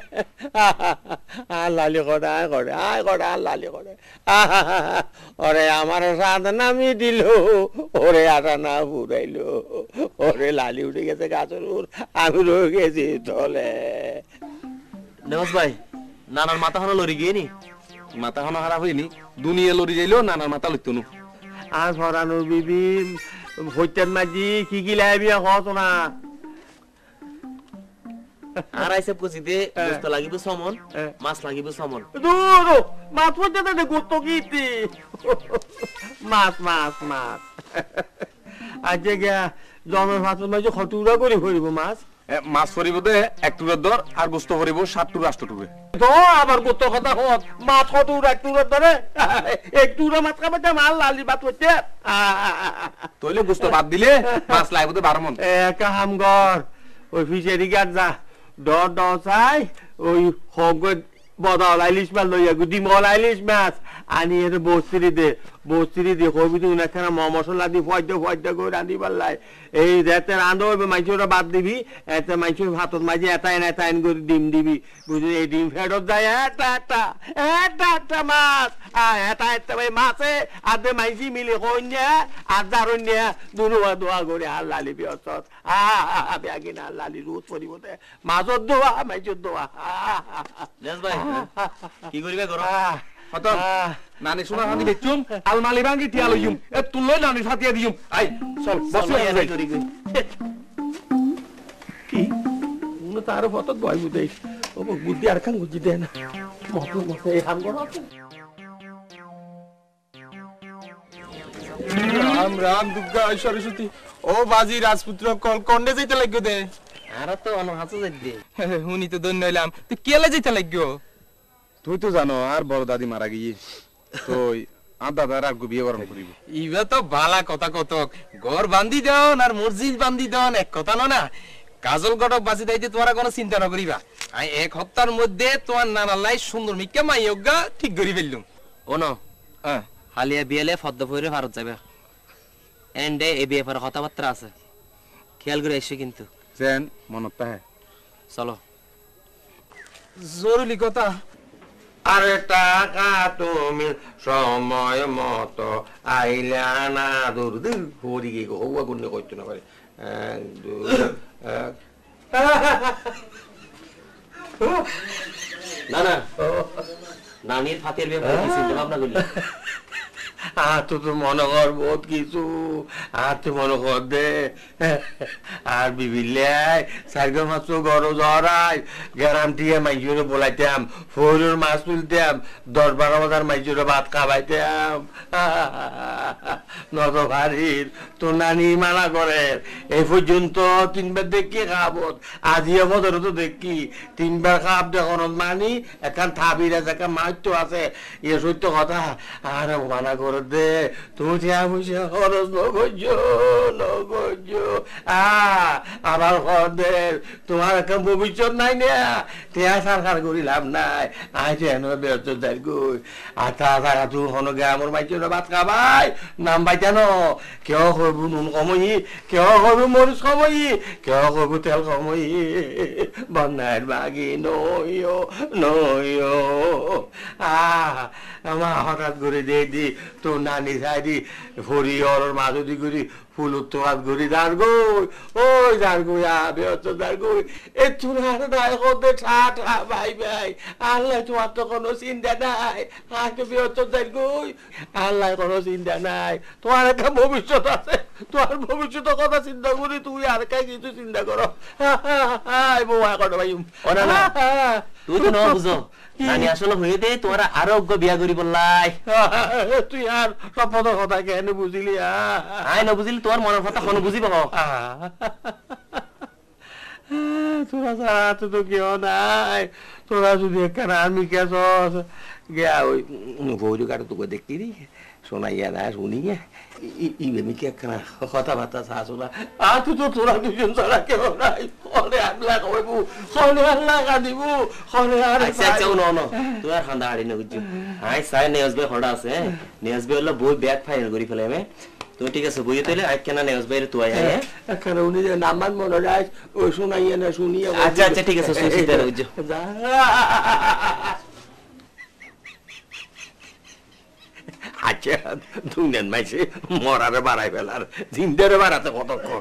আর লালি করে আয় করে আয় করে আর লালি করে ওরে আমার সাত নামি দিল ওরে আটা না ফুরাইল ওরে লালি উঠে গেছে গাছের উপর আমি রয়ে গেছি তলে নেওয়াজ ভাই নানার মাথা হানো লড়ি গিয়ে নি মাথা খানো খারাপ হয়নি দুনিয়া লড়ি যাইলেও নানার মাথা লইতো না আর ফরানোর বিবি হইতেন মাঝি কি কি লাইবি হতো না আর আইসে পুছিতে গোস্ত লাগিব সমন মাছ লাগিব সমন দূর মাছ পড়তে দে গোস্ত কিতি মাছ মাছ মাছ আজকে গিয়া জমের মাছের মাঝে খটুরা করে ভরিব মাছ মাছ ফরিব দে এক টুকরার দর আর গোস্ত ফরিব সাত টুকরা আষ্ট টুকরে তো আবার গোস্ত কথা হত মাছ খটুরা এক টুকরার ধরে এক টুকরা মাছ খাবে মাল লালি বাত হচ্ছে তইলে গোস্ত বাদ দিলে মাছ লাগবে তো বারো মন একা হামগর ওই ফিশারি গাছ যা ডর ডর চাই ওই হক বদল ইলিশ মাছ লইয়া গুদি মল ইলিশ মাছ আনি এর বস্তিরি দে বস্তিরি দে কবি তুই না কেন মশলা দি ফয়দ ফয়দ করে রাঁধি পারলাই এই যেতে রাঁধো মাইছরা বাদ দিবি এতে মাইছর ভাতত মাঝে এটা এনে এটা এন করে ডিম দিবি বুঝলি এই ডিম ফেরত যায় একটা একটা একটা একটা মাছ আর এটা একটা ভাই মাছে আদে মাইছি মিলে কন্যা আর দারুণ্যা দুনুয়া দোয়া করে আর লালি বিয়ত আ ব্যাগি না লালি রোজ পরিব দে মাছর দোয়া মাইছর দোয়া নেওয়াজ ভাই কি করিবে গরম হতো নানি শোনা হানি বেচুম আলমালি ভাঙ্গি টিয়া লইম এ তুললে নানি ফাতিয়া দিম আই চল বস যাই করি গই কি উনি তার ফতত বয় বুঝে ও বুদ্ধি আর খান বুঝি দেন মত মত এই হাম করো রাম রাম দুর্গা সরস্বতী ও বাজি রাজপুত্র কল কন্ডে যাইতে লাগো দে আর তো অন হাসু যাই দে হুনি তো দন নইলাম তুই কেলা যাইতে লাগো তুই তো জানো আর বড় দাদি মারা গিয়ে তুই আর দাদার আর বিয়ে গরম করিব ইবা তো বালা কথা কতক ঘর বান্ধি দেন আর মসজিদ বান্ধি দেন এক কথা না কাজল গটক বাজি দাইতে তোমরা কোনো চিন্তা না করিবা আই এক সপ্তাহের মধ্যে তোমার নানা লাই সুন্দর মিকা মাইয়গা ঠিক করি ফেললুম ও ন হ্যাঁ হালিয়া বিয়েলে ফদ্দ ফইরে ভারত যাবে এন্ডে এই বিয়ে পর কথাবার্তা আছে খেয়াল করে এসে কিন্তু যেন মনত তাহে চলো জরুরি কথা আরে টাকা তুমি সময় মতো আইলে না দূর দূর হরি গিয়ে হওয়া গুণে করতে না পারে এক দুই এক না না নানির ফাতের ব্যাপারে কি চিন্তা ভাবনা করলি? আর তো তো মনে কর বহুত কিছু আর তো মনে কর দে আর বিবিল্যায় সার্গ মাত্র গরো জড়াই গ্যারান্টিয়ে মাইজুরে বলাইতাম ফৌরের মাছ তুলতাম দশ বারো হাজার মাইজুরে ভাত খাওয়াইতাম নত ভারির তো নানি মানা করে এই পর্যন্ত তিনবার দেখি খাবত আজিও মধুর তো দেখি তিনবার খাব দেখুন মানি এখান থাবির আছে একটা মাছ তো আছে এ সত্য কথা আর মানা করে দে তুমি পয়সা খরচ নগর্য নগর্য আমার ঘরদের তোমার একটা ভবিষ্যৎ নাই না টেয়া সারকার করি লাভ নাই আজ এন ব্যস্ত যাই গই আর তাছাড়া তুই হন গে আমার মাইচের ভাত খাবাই নাম বাইতানো কেউ করবো নুন কমই কেউ করবো মরিচ কমই কেউ করবো তেল কমই বন্যার বাগি নইও নইও আহ আমার হঠাৎ করে দিয়ে দি তোর নানি সাইডি ভরি ওর মাধুরি করি ফুলুর তো হাত ঘুরি দাঁড় গই ওই দাঁড় গই আবেত দাঁড় গই এ চুনার দায় হতে ঠাঠা ভাই ভাই আল্লাহ তোমার তো কোনো চিন্তা নাই আজকে বেহত দাঁড় গই আল্লাহ কোনো চিন্তা নাই তোমার একটা ভবিষ্যৎ আছে তোমার ভবিষ্যতের কথা চিন্তা করি তুই আর কাই কিছু চিন্তা করো হাই বৌমা করো ভাই ওরা না তুই তো না বুঝো নানি আসলে হয়ে দে তোমার আরোগ্য বিয়া করি বললাই তুই আর সপদ কথা কেন বুঝিলি আই না বুঝিলি তোর মনের কথা কোনো বুঝিব তোরা ছাড়া তো কেউ নাই তোরা যদি একখান আর্মি কেস গিয়া ওই গৌরী কাটে তোকে দেখতি রে শোনাইয়া না শুনিয়া ইবেমিকে একখানা কথাবার্তা শাশুড়া আর তো তো তোরা দুজন ছাড়া কেউ নাই হলে আল্লাহ কইব হলে আল্লাহ কাঁদিব হলে আর আচ্ছা আচ্ছা নো নো তুই আর হান্দা হাড়ি না বুঝছো আই সাই নেজবে হড়া আছে নেজবে হলো বই ব্যাগ ফাইল করি ফেলে আমি তুই ঠিক আছে বইয়ে তইলে আই কেনা নেজবে তুই আয় হ্যাঁ একখানা উনি যে নাম্বার মনে রাখ ওই শোনাইয়া না শুনিয়া আচ্ছা আচ্ছা ঠিক আছে সুসি দে বুঝছো আচ্ছা দুনিয়ার মাইছে মরারে বাড়াই ফেলার জিন্দারে বাড়াতে কতক্ষণ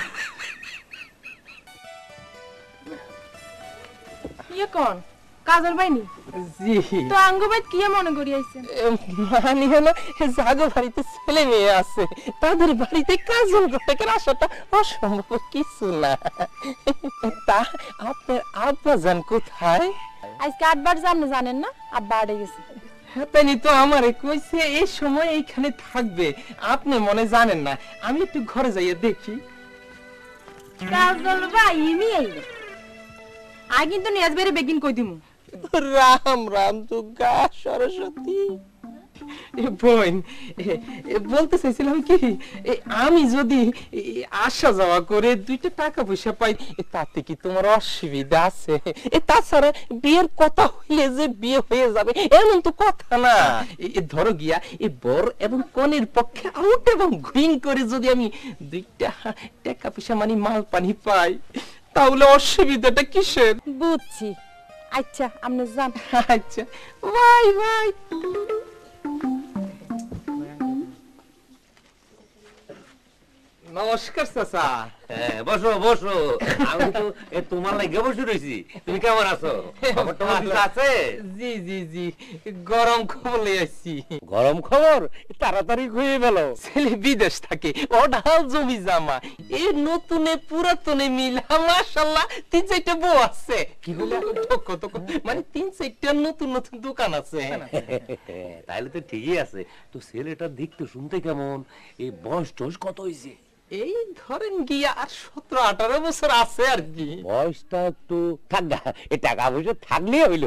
ইয়ে কোন কাজল বাইনি জি তো আঙ্গ বাইত কি মনে করি আইছেন মানে হলো জাগো বাড়িতে ছেলে মেয়ে আছে তাদের বাড়িতে কাজল করতে আসাটা অসম্ভব কিছু না তা আপনার আব্বা যান কোথায় আজকে আটবার জানো জানেন না আব্বা আড়ে গেছে তাই তো আমারে কইছে এই সময় এইখানে থাকবে আপনি মনে জানেন না আমি একটু ঘরে যাইয়ে দেখি কাজল ভাই ইনি আইবে আই কিন্তু নিয়াজ বেরে বেগিন কই দিমু রাম রাম দুর্গা সরস্বতী বোন বলতে চাইছিলাম কি আমি যদি আসা যাওয়া করে দুইটা টাকা পয়সা পাই তাতে কি তোমার অসুবিধা আছে তাছাড়া বিয়ের কথা হইলে যে বিয়ে হয়ে যাবে এমন তো কথা না ধরো গিয়া এই বর এবং কনের পক্ষে আউট এবং ঘুইং করে যদি আমি দুইটা টাকা পয়সা মানে মাল পানি পাই তাহলে অসুবিধাটা কিসের বুঝছি আচ্ছা আপনি যান আচ্ছা বাই বাই নমস্কার চাচা বসো বসো আমি তো তোমার লাগে বসে রয়েছি তুমি কেমন আছো খবর টবর কিছু আছে জি জি জি গরম খবর লই আসছি গরম খবর তাড়াতাড়ি খুঁজে ফেলো ছেলে বিদেশ থাকে অঢাল জমি জামা এই নতুনে পুরাতনে মিলা মাশাআল্লাহ তিন চারটা বউ আছে কি হলো কত কত মানে তিন চারটা নতুন নতুন দোকান আছে তাহলে তো ঠিকই আছে তো ছেলেটা দেখতে শুনতে কেমন এই বয়স টয়স কত হইছে এই ধরেন গিয়া আর সতেরো আঠারো বছর আছে আর কি বয়সটা একটু থাকা এই টাকা পয়সা থাকলে হইলো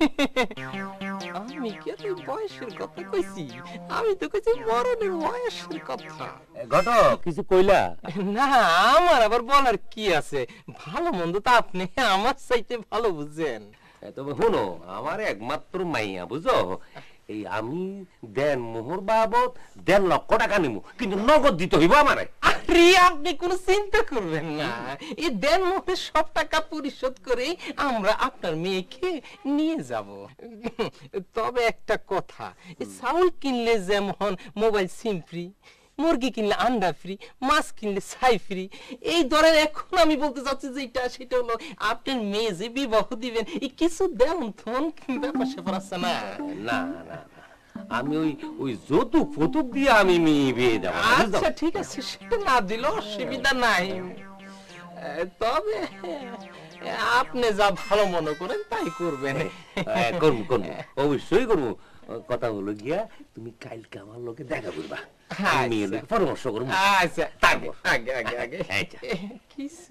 আমি কি তুই বয়সের কথা কইছি আমি তো কইছি মরণের বয়সের কথা ঘটক কিছু কইলা না আমার আবার বলার কি আছে ভালো মন্দ তো আপনি আমার চাইতে ভালো বুঝেন তবে শুনো আমার একমাত্র মাইয়া বুঝো এই আমি দেন মোহর বাবদ দেড় লক্ষ টাকা নিবো কিন্তু নগদ দিতে হইব আমারে আরে আপনি কোনো চিন্তা করবেন না এই দেন মোহরের সব টাকা পরিশোধ করে আমরা আপনার মেয়েকে নিয়ে যাব তবে একটা কথা চাউল কিনলে যেমন মোবাইল সিম ফ্রি মুরগি কিনলে আন্ডা ফ্রি, মাছ কিনলে ছাই ফ্রি। এই ধরেন এখন আমি বলতে চাচ্ছি যে এটা সেটা হলো আপনার মেয়ে যে বিবাহ দিবেন এই কিছু দেন তখন ব্যাপার স্যাপার আছে না। না না আমি ওই ওই যৌতুক ফতুক দিয়ে আমি মেয়ে বিয়ে দেবো। আচ্ছা ঠিক আছে, সেটা না দিল অসুবিধা নাই, তবে আপনি যা ভালো মনে করেন তাই করবেন। করবো করবো অবশ্যই করবো। কথা হলো গিয়া তুমি কালকে আমার লোকে দেখা করবা, মেয়ের লোকে পরামর্শ করবো। আচ্ছা তারপর আগে আগে আগে আচ্ছা কিছু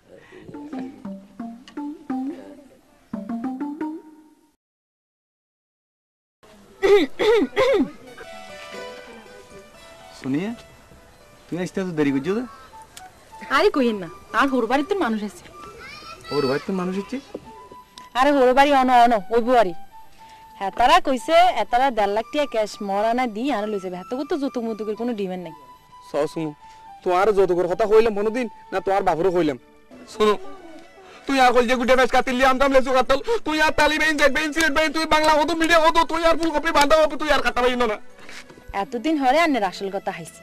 শুনিয়ে তুমি আসতে তো দেরি করছো? আরে কইেন না, আর হোর বাড়িতে মানুষ আছে। ওর বাড়িতে মানুষ হচ্ছে? আরে হোর বাড়ি অন অন ওই বুয়ারি হেতারা কইছে এতারা দেড় লাখ টাকা ক্যাশ মরানা দি আনা লইছে। হেতা তো যৌতুক মুতুকের কোনো ডিমান্ড নাই। শুনো তোমার যৌতুকের কথা কইলাম মনোদিন না তোমার বাবুরও কইলাম। শুনো তুই আর কল যে গুটে বেশ কাটিলি আমতাম লেসু কাটল, তুই আর তালি বেইন জেক বেইন সিলেট বেইন, তুই বাংলা হতো মিডিয়া হতো, তুই আর ফুলকপি বাঁধা হতো, তুই আর কাটা বেইন না। এতদিন হরে আন্নের আসল কথা হাইছে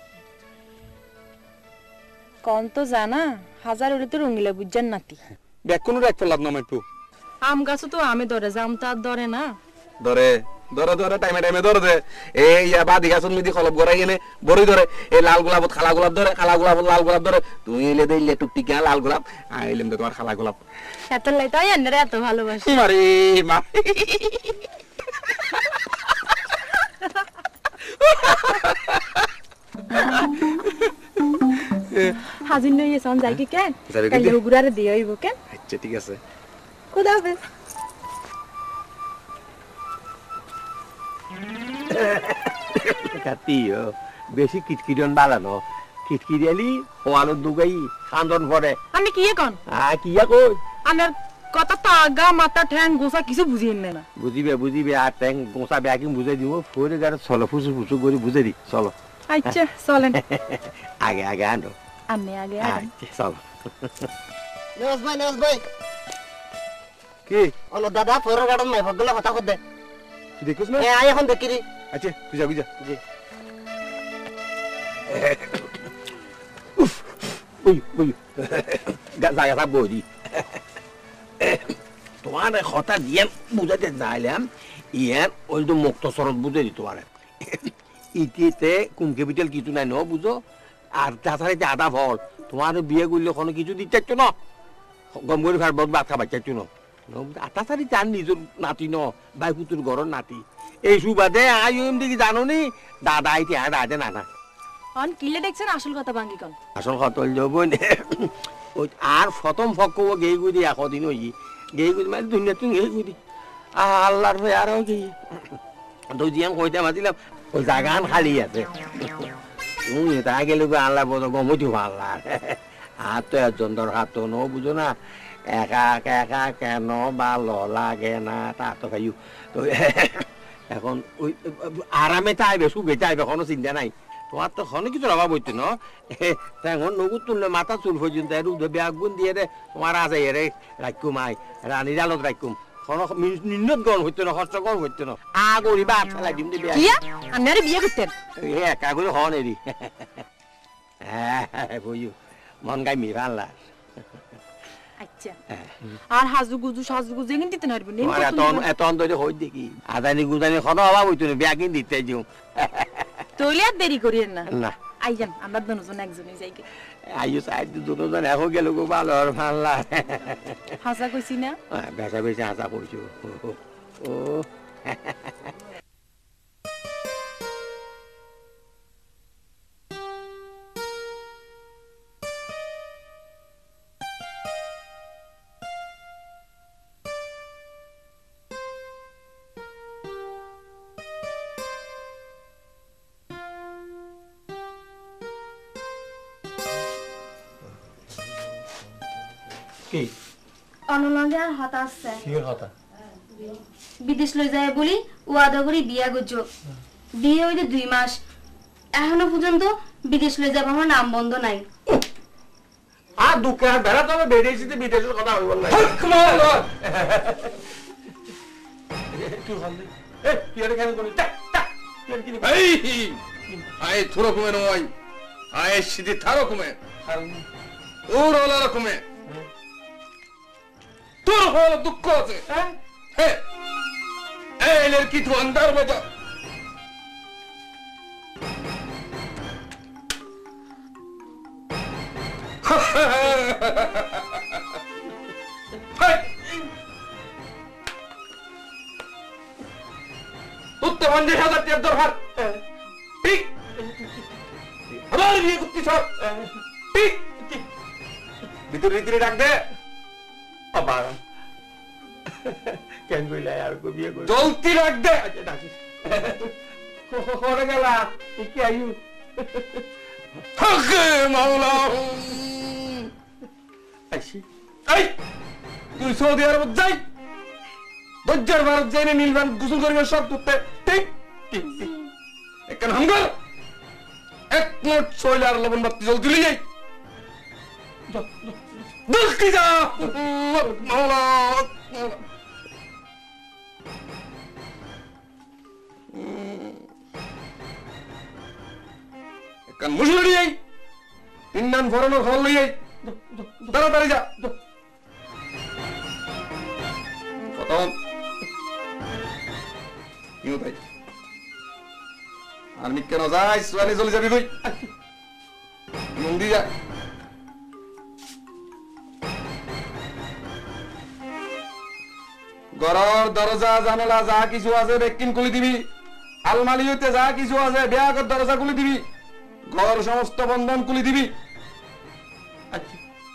কম তো জানা হাজার ওরে তো রঙিলা বুঝছেন নাতি ব্যাক কোনো রাখ ফেলাম না একটু। আম গাছও তো আমে ধরে জাম তো আর ধরে না। ধরে ধরে ধরে টাইমে টাইমে ধরে দে। এই বাদি গাছন মিদি খলপ গড়াই এনে বড়ই ধরে, এই লাল গোলাপত খালা গোলাপ ধরে, খালা গোলাপত লাল গোলাপ ধরে, তুই এলে দিলে টুকটিকা লাল গোলাপ, আইলেম দে তোমার খালা গোলাপ। এত লাই তাই আন্নের এত ভালোবাসি মারে মা হাজির নই এসন যাই কি কেন কাইলে গুড়ারে দিয়ে হইব কেন? আচ্ছা ঠিক আছে, খোদা হাফেজ। কাটিও বেশি কিটকিটন বালানো, কিটকিরিয়ালি হওয়ানো দুগাই খান্দন পরে। আমি কি কোন আ কিয়া কই আন্নের কথা তো আগা মাথা ঠ্যাং গোসা কিছু বুঝিয়েন না। বুঝিবে বুঝিবে আর ট্যাং গোসা ব্যাকিং বুঝাই দিব, ফোরে গাড়ি চলো ফুসু ফুসু করে বুঝে দি চলো। আচ্ছা চলেন আগে আগে আনো আমি আগে আচ্ছা চলো। নেওয়াজ ভাই নেওয়াজ ভাই কি অন দাদা ফোর গার্ডন নাই বদলা কথা কদ দে দেখিস না? এ আই এখন দেখি রে। আচ্ছা তুই যা বুঝা জি ওই ওই গাজা গাজা বড়ি তোমার কথা দিয়ে বুঝাতে যাইলাম, ইয়ার ওই তো মুক্ত সরত বুঝে দিত পারে। ইতিতে কুম ক্যাপিটাল কিছু নাই ন বুঝো, আর তাছাড়া যে আধা ফল তোমার বিয়ে করলে কোনো কিছু দিতে চাচ্ছ না, গম করে ফের বাদ খাবার চাচ্ছ না। তাছাড়া যার নিজের নাতি ন ভাই পুতুর ঘরের নাতি, এই সুবাদে আই এম দেখি জানো নি দাদা আইতে আর আদে না না অন কিলে দেখছেন আসল কথা ভাঙ্গি কোন আসল কথা যাব আর প্রথম ফক গেই গুদি একদিন ওই গেই গুদি মানে দুনিয়া তুমি গেই গুদি আল্লাহর ভাই আর কি দুই দিন কইতে মাতিলাম ওই জাগান খালি আছে, তুমি তা গেলে আল্লাহর বড় গমতি আল্লাহ হাত তো একজন ধর হাত তো ন বুঝো না, একা একা কেন ভালো লাগে না তা তো ভাইও তো এখন ওই আরামে চাইবে সুখে চাইবে কোনো চিন্তা নাই। তোমার তো কোনো কিছু অভাব হইতো না, এখন নগুর তুললে মাথা চুল পর্যন্ত রুদে ব্যাগ গুণ দিয়ে রে তোমার আছে এরে রাখুম আই রানী জালত রাখুম, কোনো নিন্নত গণ হইতো না, কষ্ট গণ হইতো না, আগরি বা ফেলাই দিম দিয়ে আন্নারে বিয়ে করতেন একা করে হন এরি হ্যাঁ বইও মন গাই মি ভাল্লা। আচ্ছা আর হাজু গুজু সাজু গুজু এগিন দিতে নারবি নি এত এত অন্তরে হই দেখি আদানি গুদানি কোনো অভাব হইতো না, ব্যাগিন দিতে যাও তইলে আর দেরি করিয়েন না না আইজান আমরা দুজন একজনই যাই গে আইও সাইড দুজন এখন গেল গো ভালো আর ভাল্লা হাসা কইছি না বেসা বেসা হাসা কইছো ও কি অনুলঙ্গে আর হতাশ কি কথা বিদেশ লই যায় বলি ওয়াদা করি বিয়া গজ্জ বিয়ে হইতে দুই মাস এখনো পর্যন্ত বিদেশ লই যাব আমার নাম বন্ধ নাই। আর দুঃখে আর বেড়া তবে বেরিয়েছিতে বিদেশের কথা হইব না তুই হল তুই আর কেন করি এই আই থোড়া কমে নয় আয় সিদ্ধি থারো কমে ওর হলো রকমে তোর হলো দুঃখ আছে হ্যাঁ এই লড়কি তো अंदर में जा তুত্তে পঞ্চাশ হাজার টাকার দরকার ঠিক আমার বিয়ে করতে সব ঠিক ভিতরে ভিতরে ডাক দে আবার কেন কইলা আর কো বিয়ে কই জলদি ডাক দে আচ্ছা ডাকিস করে গেলা কি আইউ হক মাওলা আইছি এই তুই সৌদি আরব যাই বজ্জার ভারত যাইনে নীলবান গোসল করিবে সব তুতে ঠিক ঠিক এখন হামগর এক মোট সোলার লবণ বাতি জল দিলি যাই দেখি যা মাওলা এখন মুসলড়ি যাই তিন নান ফরানোর খবর লই যাই তাড়াতাড়ি যা প্রথম ইউ ভাই আর মি কেন যাই সুয়ানি চলে যাবি কই মন্দি যা ঘরের দরজা জানালা যা কিছু আছে বেকিন খুলে দিবি আলমারি হইতে যা কিছু আছে ব্যাগের দরজা খুলে দিবি ঘর সমস্ত বন্ধন খুলে দিবি আচ্ছা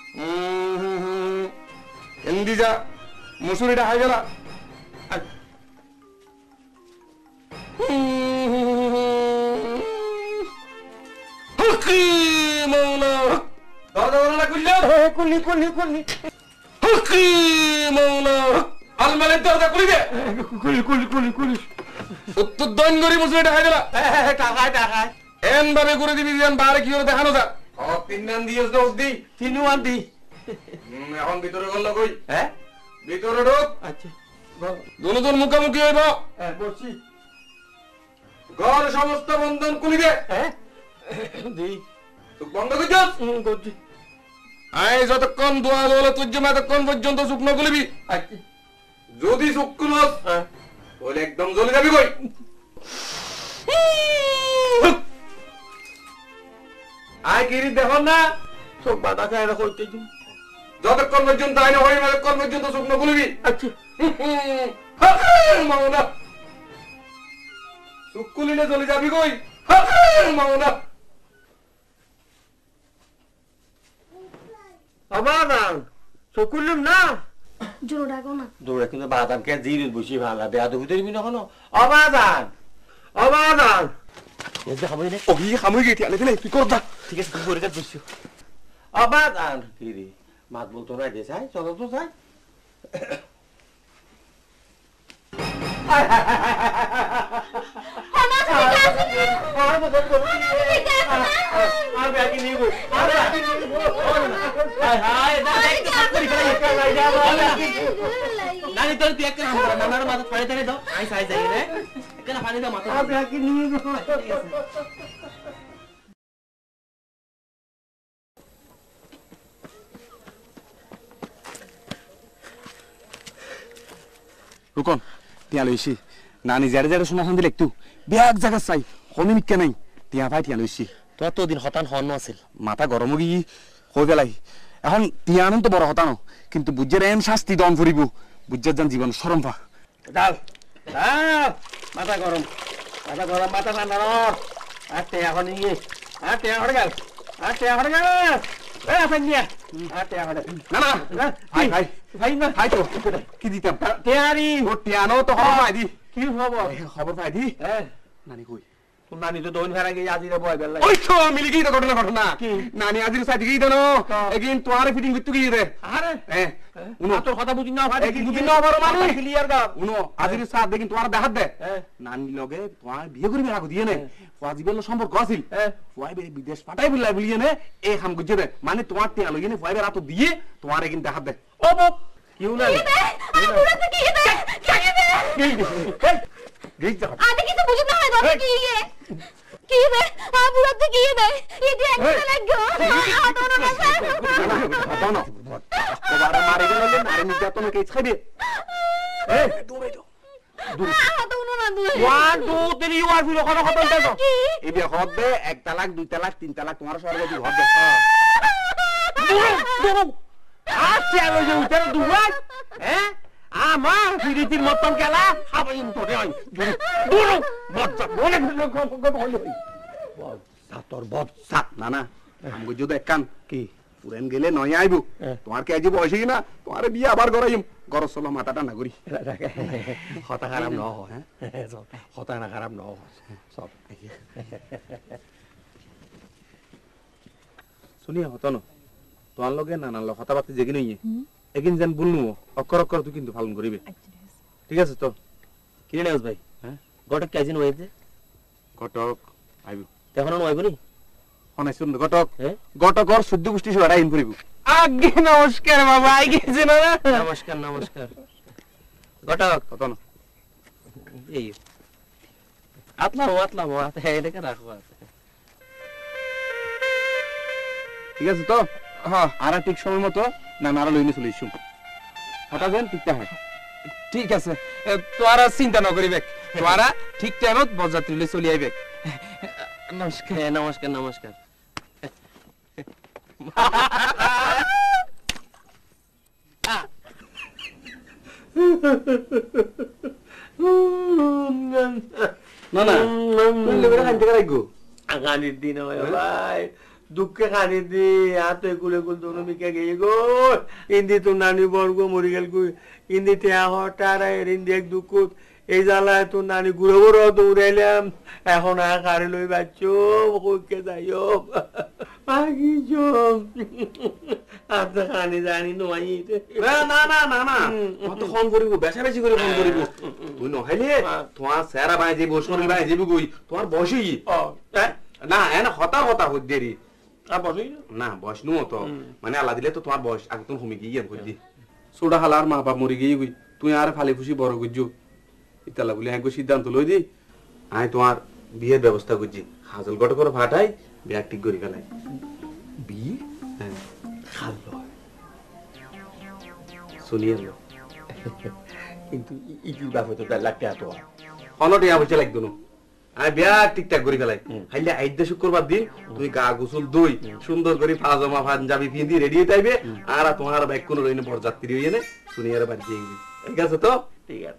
হিন্দি যা মুসুরিটা হাই গেলা কুলি কুলি কুলি আলমারির দরজা খুলি দে কুলি কুলি কুলি কুলি উত্তর দৈন করি মুসুরিটা হাই গেলা টাকায় টাকায় এন ভাবে করে দিবি যেন বারে কি করে দেখানো যা তিন নান দিয়েছ দোষ দি তিনু আনতি এখন ভিতরে গল্লা কই হ্যাঁ ভিতরে ঢোক আচ্ছা দুনো দুন মুখোমুখি হইব হ্যাঁ বসছি ঘর সমস্ত বন্ধন খুলি দে হ্যাঁ দি তুই বন্ধ করছিস করছি আই যতক্ষণ দোয়া দোলে তুই যে ততক্ষণ পর্যন্ত শুকনো খুলিবি আচ্ছা যদি শুকনো তাহলে একদম জ্বলে যাবি কই আয় গিরি দেখো না সব বাধা খায় না করতে যতক্ষণ পর্যন্ত আইনা হয় ততক্ষণ পর্যন্ত শুকনো খুলিবি আচ্ছা মাওনা শুক খুলিলে চলে যাবি কই মাওনা আবার চকুলিম না জোর ডাকো না দৌড়ে কিন্তু বাদাম কে জিরে বসি ভালা বেয়া তো ভিতরে বিনা কোনো অবাদান অবাদান এসে খাবই না ওগি খামুই গেতি আলে দিলে তুই কর দা ঠিক আছে তুমি করে কাট বসছো অবাদান কি রে মাত বলতো না দে চাই চলো তো চাই আর মত করবি আর ব্যাগি নিয়ে গো আর ব্যাগি নিয়ে গো হায় হায় না দেখতে করি ফেলাই ফেলাই যাবো নানি তোর তুই একটা কাম কর নানার মাথা ফাড়ে ধরে দাও আই সাই যাই রে কেন পানি দাও মাথা আর ব্যাগি নিয়ে গো রুকন টিয়া লইছি নানি জারে জারে শোনা খান দিলে একটু ব্যাগ জায়গা চাই হমি মিক্কা নাই টিয়া ভাই টিয়া লইছি তোর তো দিন হতান হন আছিল মাথা গরম গিয়ে হয়ে পেলাই এখন টিয়া আনন্দ তো বড় হতানো কিন্তু বুঝে এন শাস্তি দম ফুরিব বুঝে যান জীবন সরম পা ডাল ডাল মাথা গরম মাথা গরম মাথা ঠান্ডা নর আটে এখন নিয়ে আটে হড় গেল আটে হড় গেল এ ফাইনিয়া আটে হড় না না ভাই ভাই ভাই না ভাই তো কি দিতাম তেয়ারি ও টিয়ানো তো খবর পাই দি কি খবর খবর পাই দি হ্যাঁ নানি কই তোর নানি তো দোন ফেরা গিয়ে আজি রে বয় বেলা ওই তো মিলি গই ঘটনা ঘটনা নানি আজির সাথে গই দেনো এগিন তোয়ারে ফিটিং বিত্তু গই রে আরে হ্যাঁ উনো তোর কথা বুঝি না ভাই বুঝি না বড় মানুষ ক্লিয়ার গা উনো আজির সাথে দেখিন তোয়ার দেখাত দে নানি লগে তোয়ার বিয়ে করিবে রাখো দিয়ে নে তোয়া জীবন সম্পর্ক আছিল তোয়াই বিদেশ পাঠাই বিলাই বলিয়ে নে এই খাম গজে দে মানে তোয়ার টিয়া লইয়ে নে তোয়াই রাত দিয়ে তোয়ার এগিন দেখাত দে ও বক কিউ না আমি পুরো তো কি দে কি দে গই যা আতে কিছু বুঝি না হয় দতে কি কি রে আবুরা তো কি রে ইদি একটা লাগো আদনো না স্যার আদনো কবারে মারি গেল নারী নির্যাতন কে খাইবে এই দূরে যাও আদনো না দুই ওয়ান টু থ্রি ওয়ান ফিরো কথা কথা বলতো এই বে হবে এক তালাক দুই তালাক তিন তালাক তোমার সর্বদি হবে আচ্ছা আমি যে উত্তর দুবার হ্যাঁ আমার ফিরিতির মতন খেলা সবাই তোরে হয় দূর বচ্চা বলে কথা হলো সাতর বব সাত না না আমগো যদি একখান কি পুরেন গেলে নয় আইবো তোমার কে আজ বয়স কি না তোমার বিয়ে আবার করাইম গরজ চলো মাথাটা না করি হতা খারাপ ন হয় হতা না খারাপ ন সব শুনিয়া হতো না তোমার লগে নানান লোক কথা বার্তা যেগি নইয়ে এগিন যেন বলনু অক্ষর অক্ষর তুই কিন্তু পালন করিবে ঠিক আছে তো কিনে নেওস ভাই হ্যাঁ গটক কাজিন ওয়েতে ঘটক আইব তখন ওয়াইব নি অনাই শুন ঘটক ঘটকর শুদ্ধ গোষ্ঠী সরা আইন করিব আগে নমস্কার বাবা আই গেছে না নমস্কার নমস্কার গটক কত না এই আতলা ও আতলা ও আতে এটাকে রাখো ঠিক আছে তো হ্যাঁ আর ঠিক সময় মতো না নারা লইনে চলে ইসুম হঠাৎ যেন ঠিকটা হয় ঠিক আছে তোরা চিন্তা ন করিবে তোরা ঠিক টাইমত বরযাত্রী লই চলি আইবে নমস্কার নমস্কার নমস্কার না না তুই লেগে খাইতে রাখগো আগানির দিন হয় ভাই দুঃখে খানি দি হাতে কুলে কুল তো মিকে গিয়ে গো ইন্দি তো নানি বর্গ মরি গেল গো ইন্দি তে হটারা ইন্দি এক দুঃখ এই জ্বালায় তো নানি ঘুরে ঘুরে দৌড়াইলাম এখন আর কারে লই বাচ্চো কইকে যাইও আগিছো আতে খানি জানি নই না না না না না কত ফোন করিব বেশা বেশি করে ফোন করিব তুই নহাইলে তোমার সেরা বাই যাইব শরীর বাই যাইব কই তোমার বয়সই না এনা হতা হতা হই দেরি আর বসই না বয়স নু তো মানে আলা দিলে তো তোমার বয়স আগে তুমি ঘুমি গিয়ে কই দি সোডা হালার মা বাপ মরি গিয়ে কই তুই আর ফালি ফুসি বড় গজ্জু ইতালা বলে হ্যাঁ সিদ্ধান্ত লই দি আই তোমার বিয়ের ব্যবস্থা করছি হাজল গট করে ফাটাই বিয়া ঠিক করি ফেলাই বিয়ে হ্যাঁ খালো শুনিয়ে লো কিন্তু ইকি বাপ তো তার লাগতে আতো অনটে আবচে লাগতো না আমি বিয়া ঠিকঠাক করি ফেলাই হাইলে আইদে শুক্রবার দিন তুই গা গোসল দই সুন্দর করে পাজামা পাঞ্জাবি পিন্দি রেডি হয়ে যাইবে আর তোমার বাইক কোন রইনে বরযাত্রী হইয়ে নে শুনিয়ে বাড়ি দিয়ে ঠিক আছে তো ঠিক আছে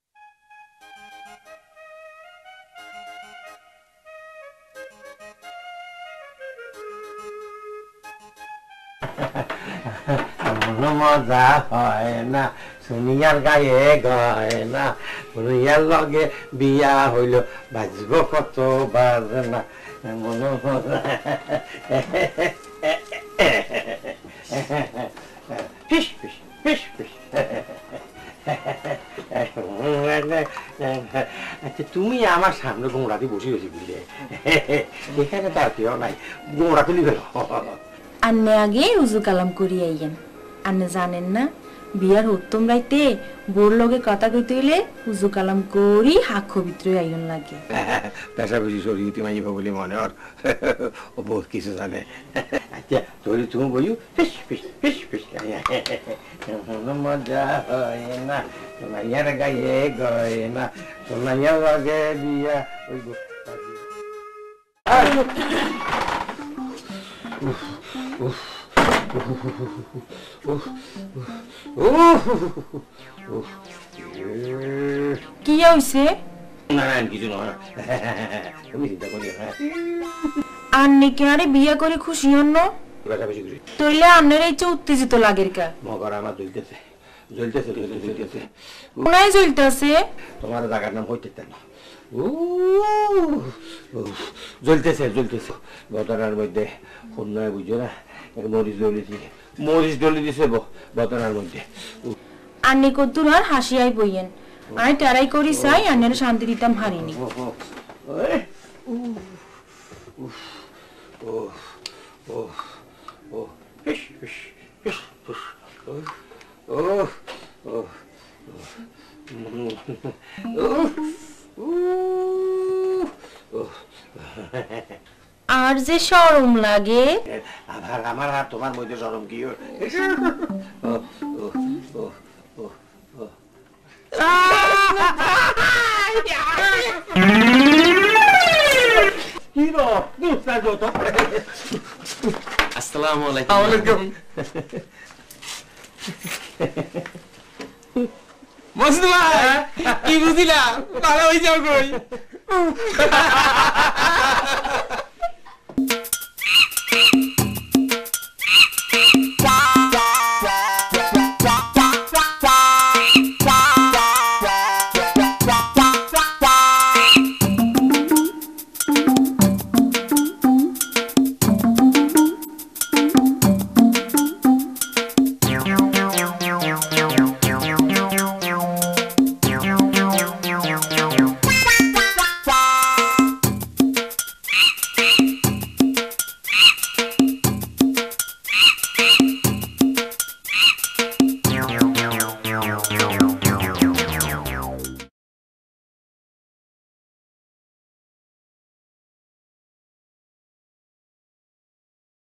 মজা হয় না শুনিয়ার গায়ে গয় না শুনিয়ার লগে বিয়া হইল বাজব কতবার না মন ফিস ফিস ফিস ফিস আচ্ছা তুমি আমার সামনে গোমড়াতে বসে রয়েছি বুঝলে এখানে তার কেউ নাই গোমড়া তুলি গেল আন্নে আগে উজু কালাম করি আইয়েন আন্নে জানেন না বিয়ার উত্তম রাইতে বোর লগে কথা কইতে হইলে উজু কালাম করি হাক্ষ ভিতরে আইন লাগে পেশা বেশি শরীর তুমি আইবা বলে মনে হর ও বহুত কিছু জানে আচ্ছা তোরে তুমি বইও ফিস ফিস ফিস ফিস মজা হয় না সোনাইয়ার গায়ে গয় না সোনাইয়ার লগে বিয়া ওই গো কি হইছে না কিছু নয় তুমি চিন্তা করি আন্নে কেনারে বিয়া করে খুশি হন তইলে আন্নের এই উত্তেজিত লাগের কা মগর আমার জ্বলতেছে জ্বলতেছে জ্বলতেছে কোনায় জ্বলতেছে তোমার জায়গার নাম হইতে না জ্বলতেছে জ্বলতেছে বতনার মধ্যে খুলনায় বুঝছো না মরিচ জ্বলেছি মরিচ জ্বলে দিছে বতনার মধ্যে আন্নে কদ্দুর আর হাসিয়াই বইয়েন আমি টারাই করি চাই আন্নের শান্তি দিতাম হারিনি আমার যে শরম লাগে। আমার আমার আর তোমার মধ্যে শরম কি ও ও ও ও ও কি রো দুসরা যত আসসালামু আলাইকুম। ওয়ালাইকুম মজনু ভাই কি বুঝিলা ভালো হই যাও কই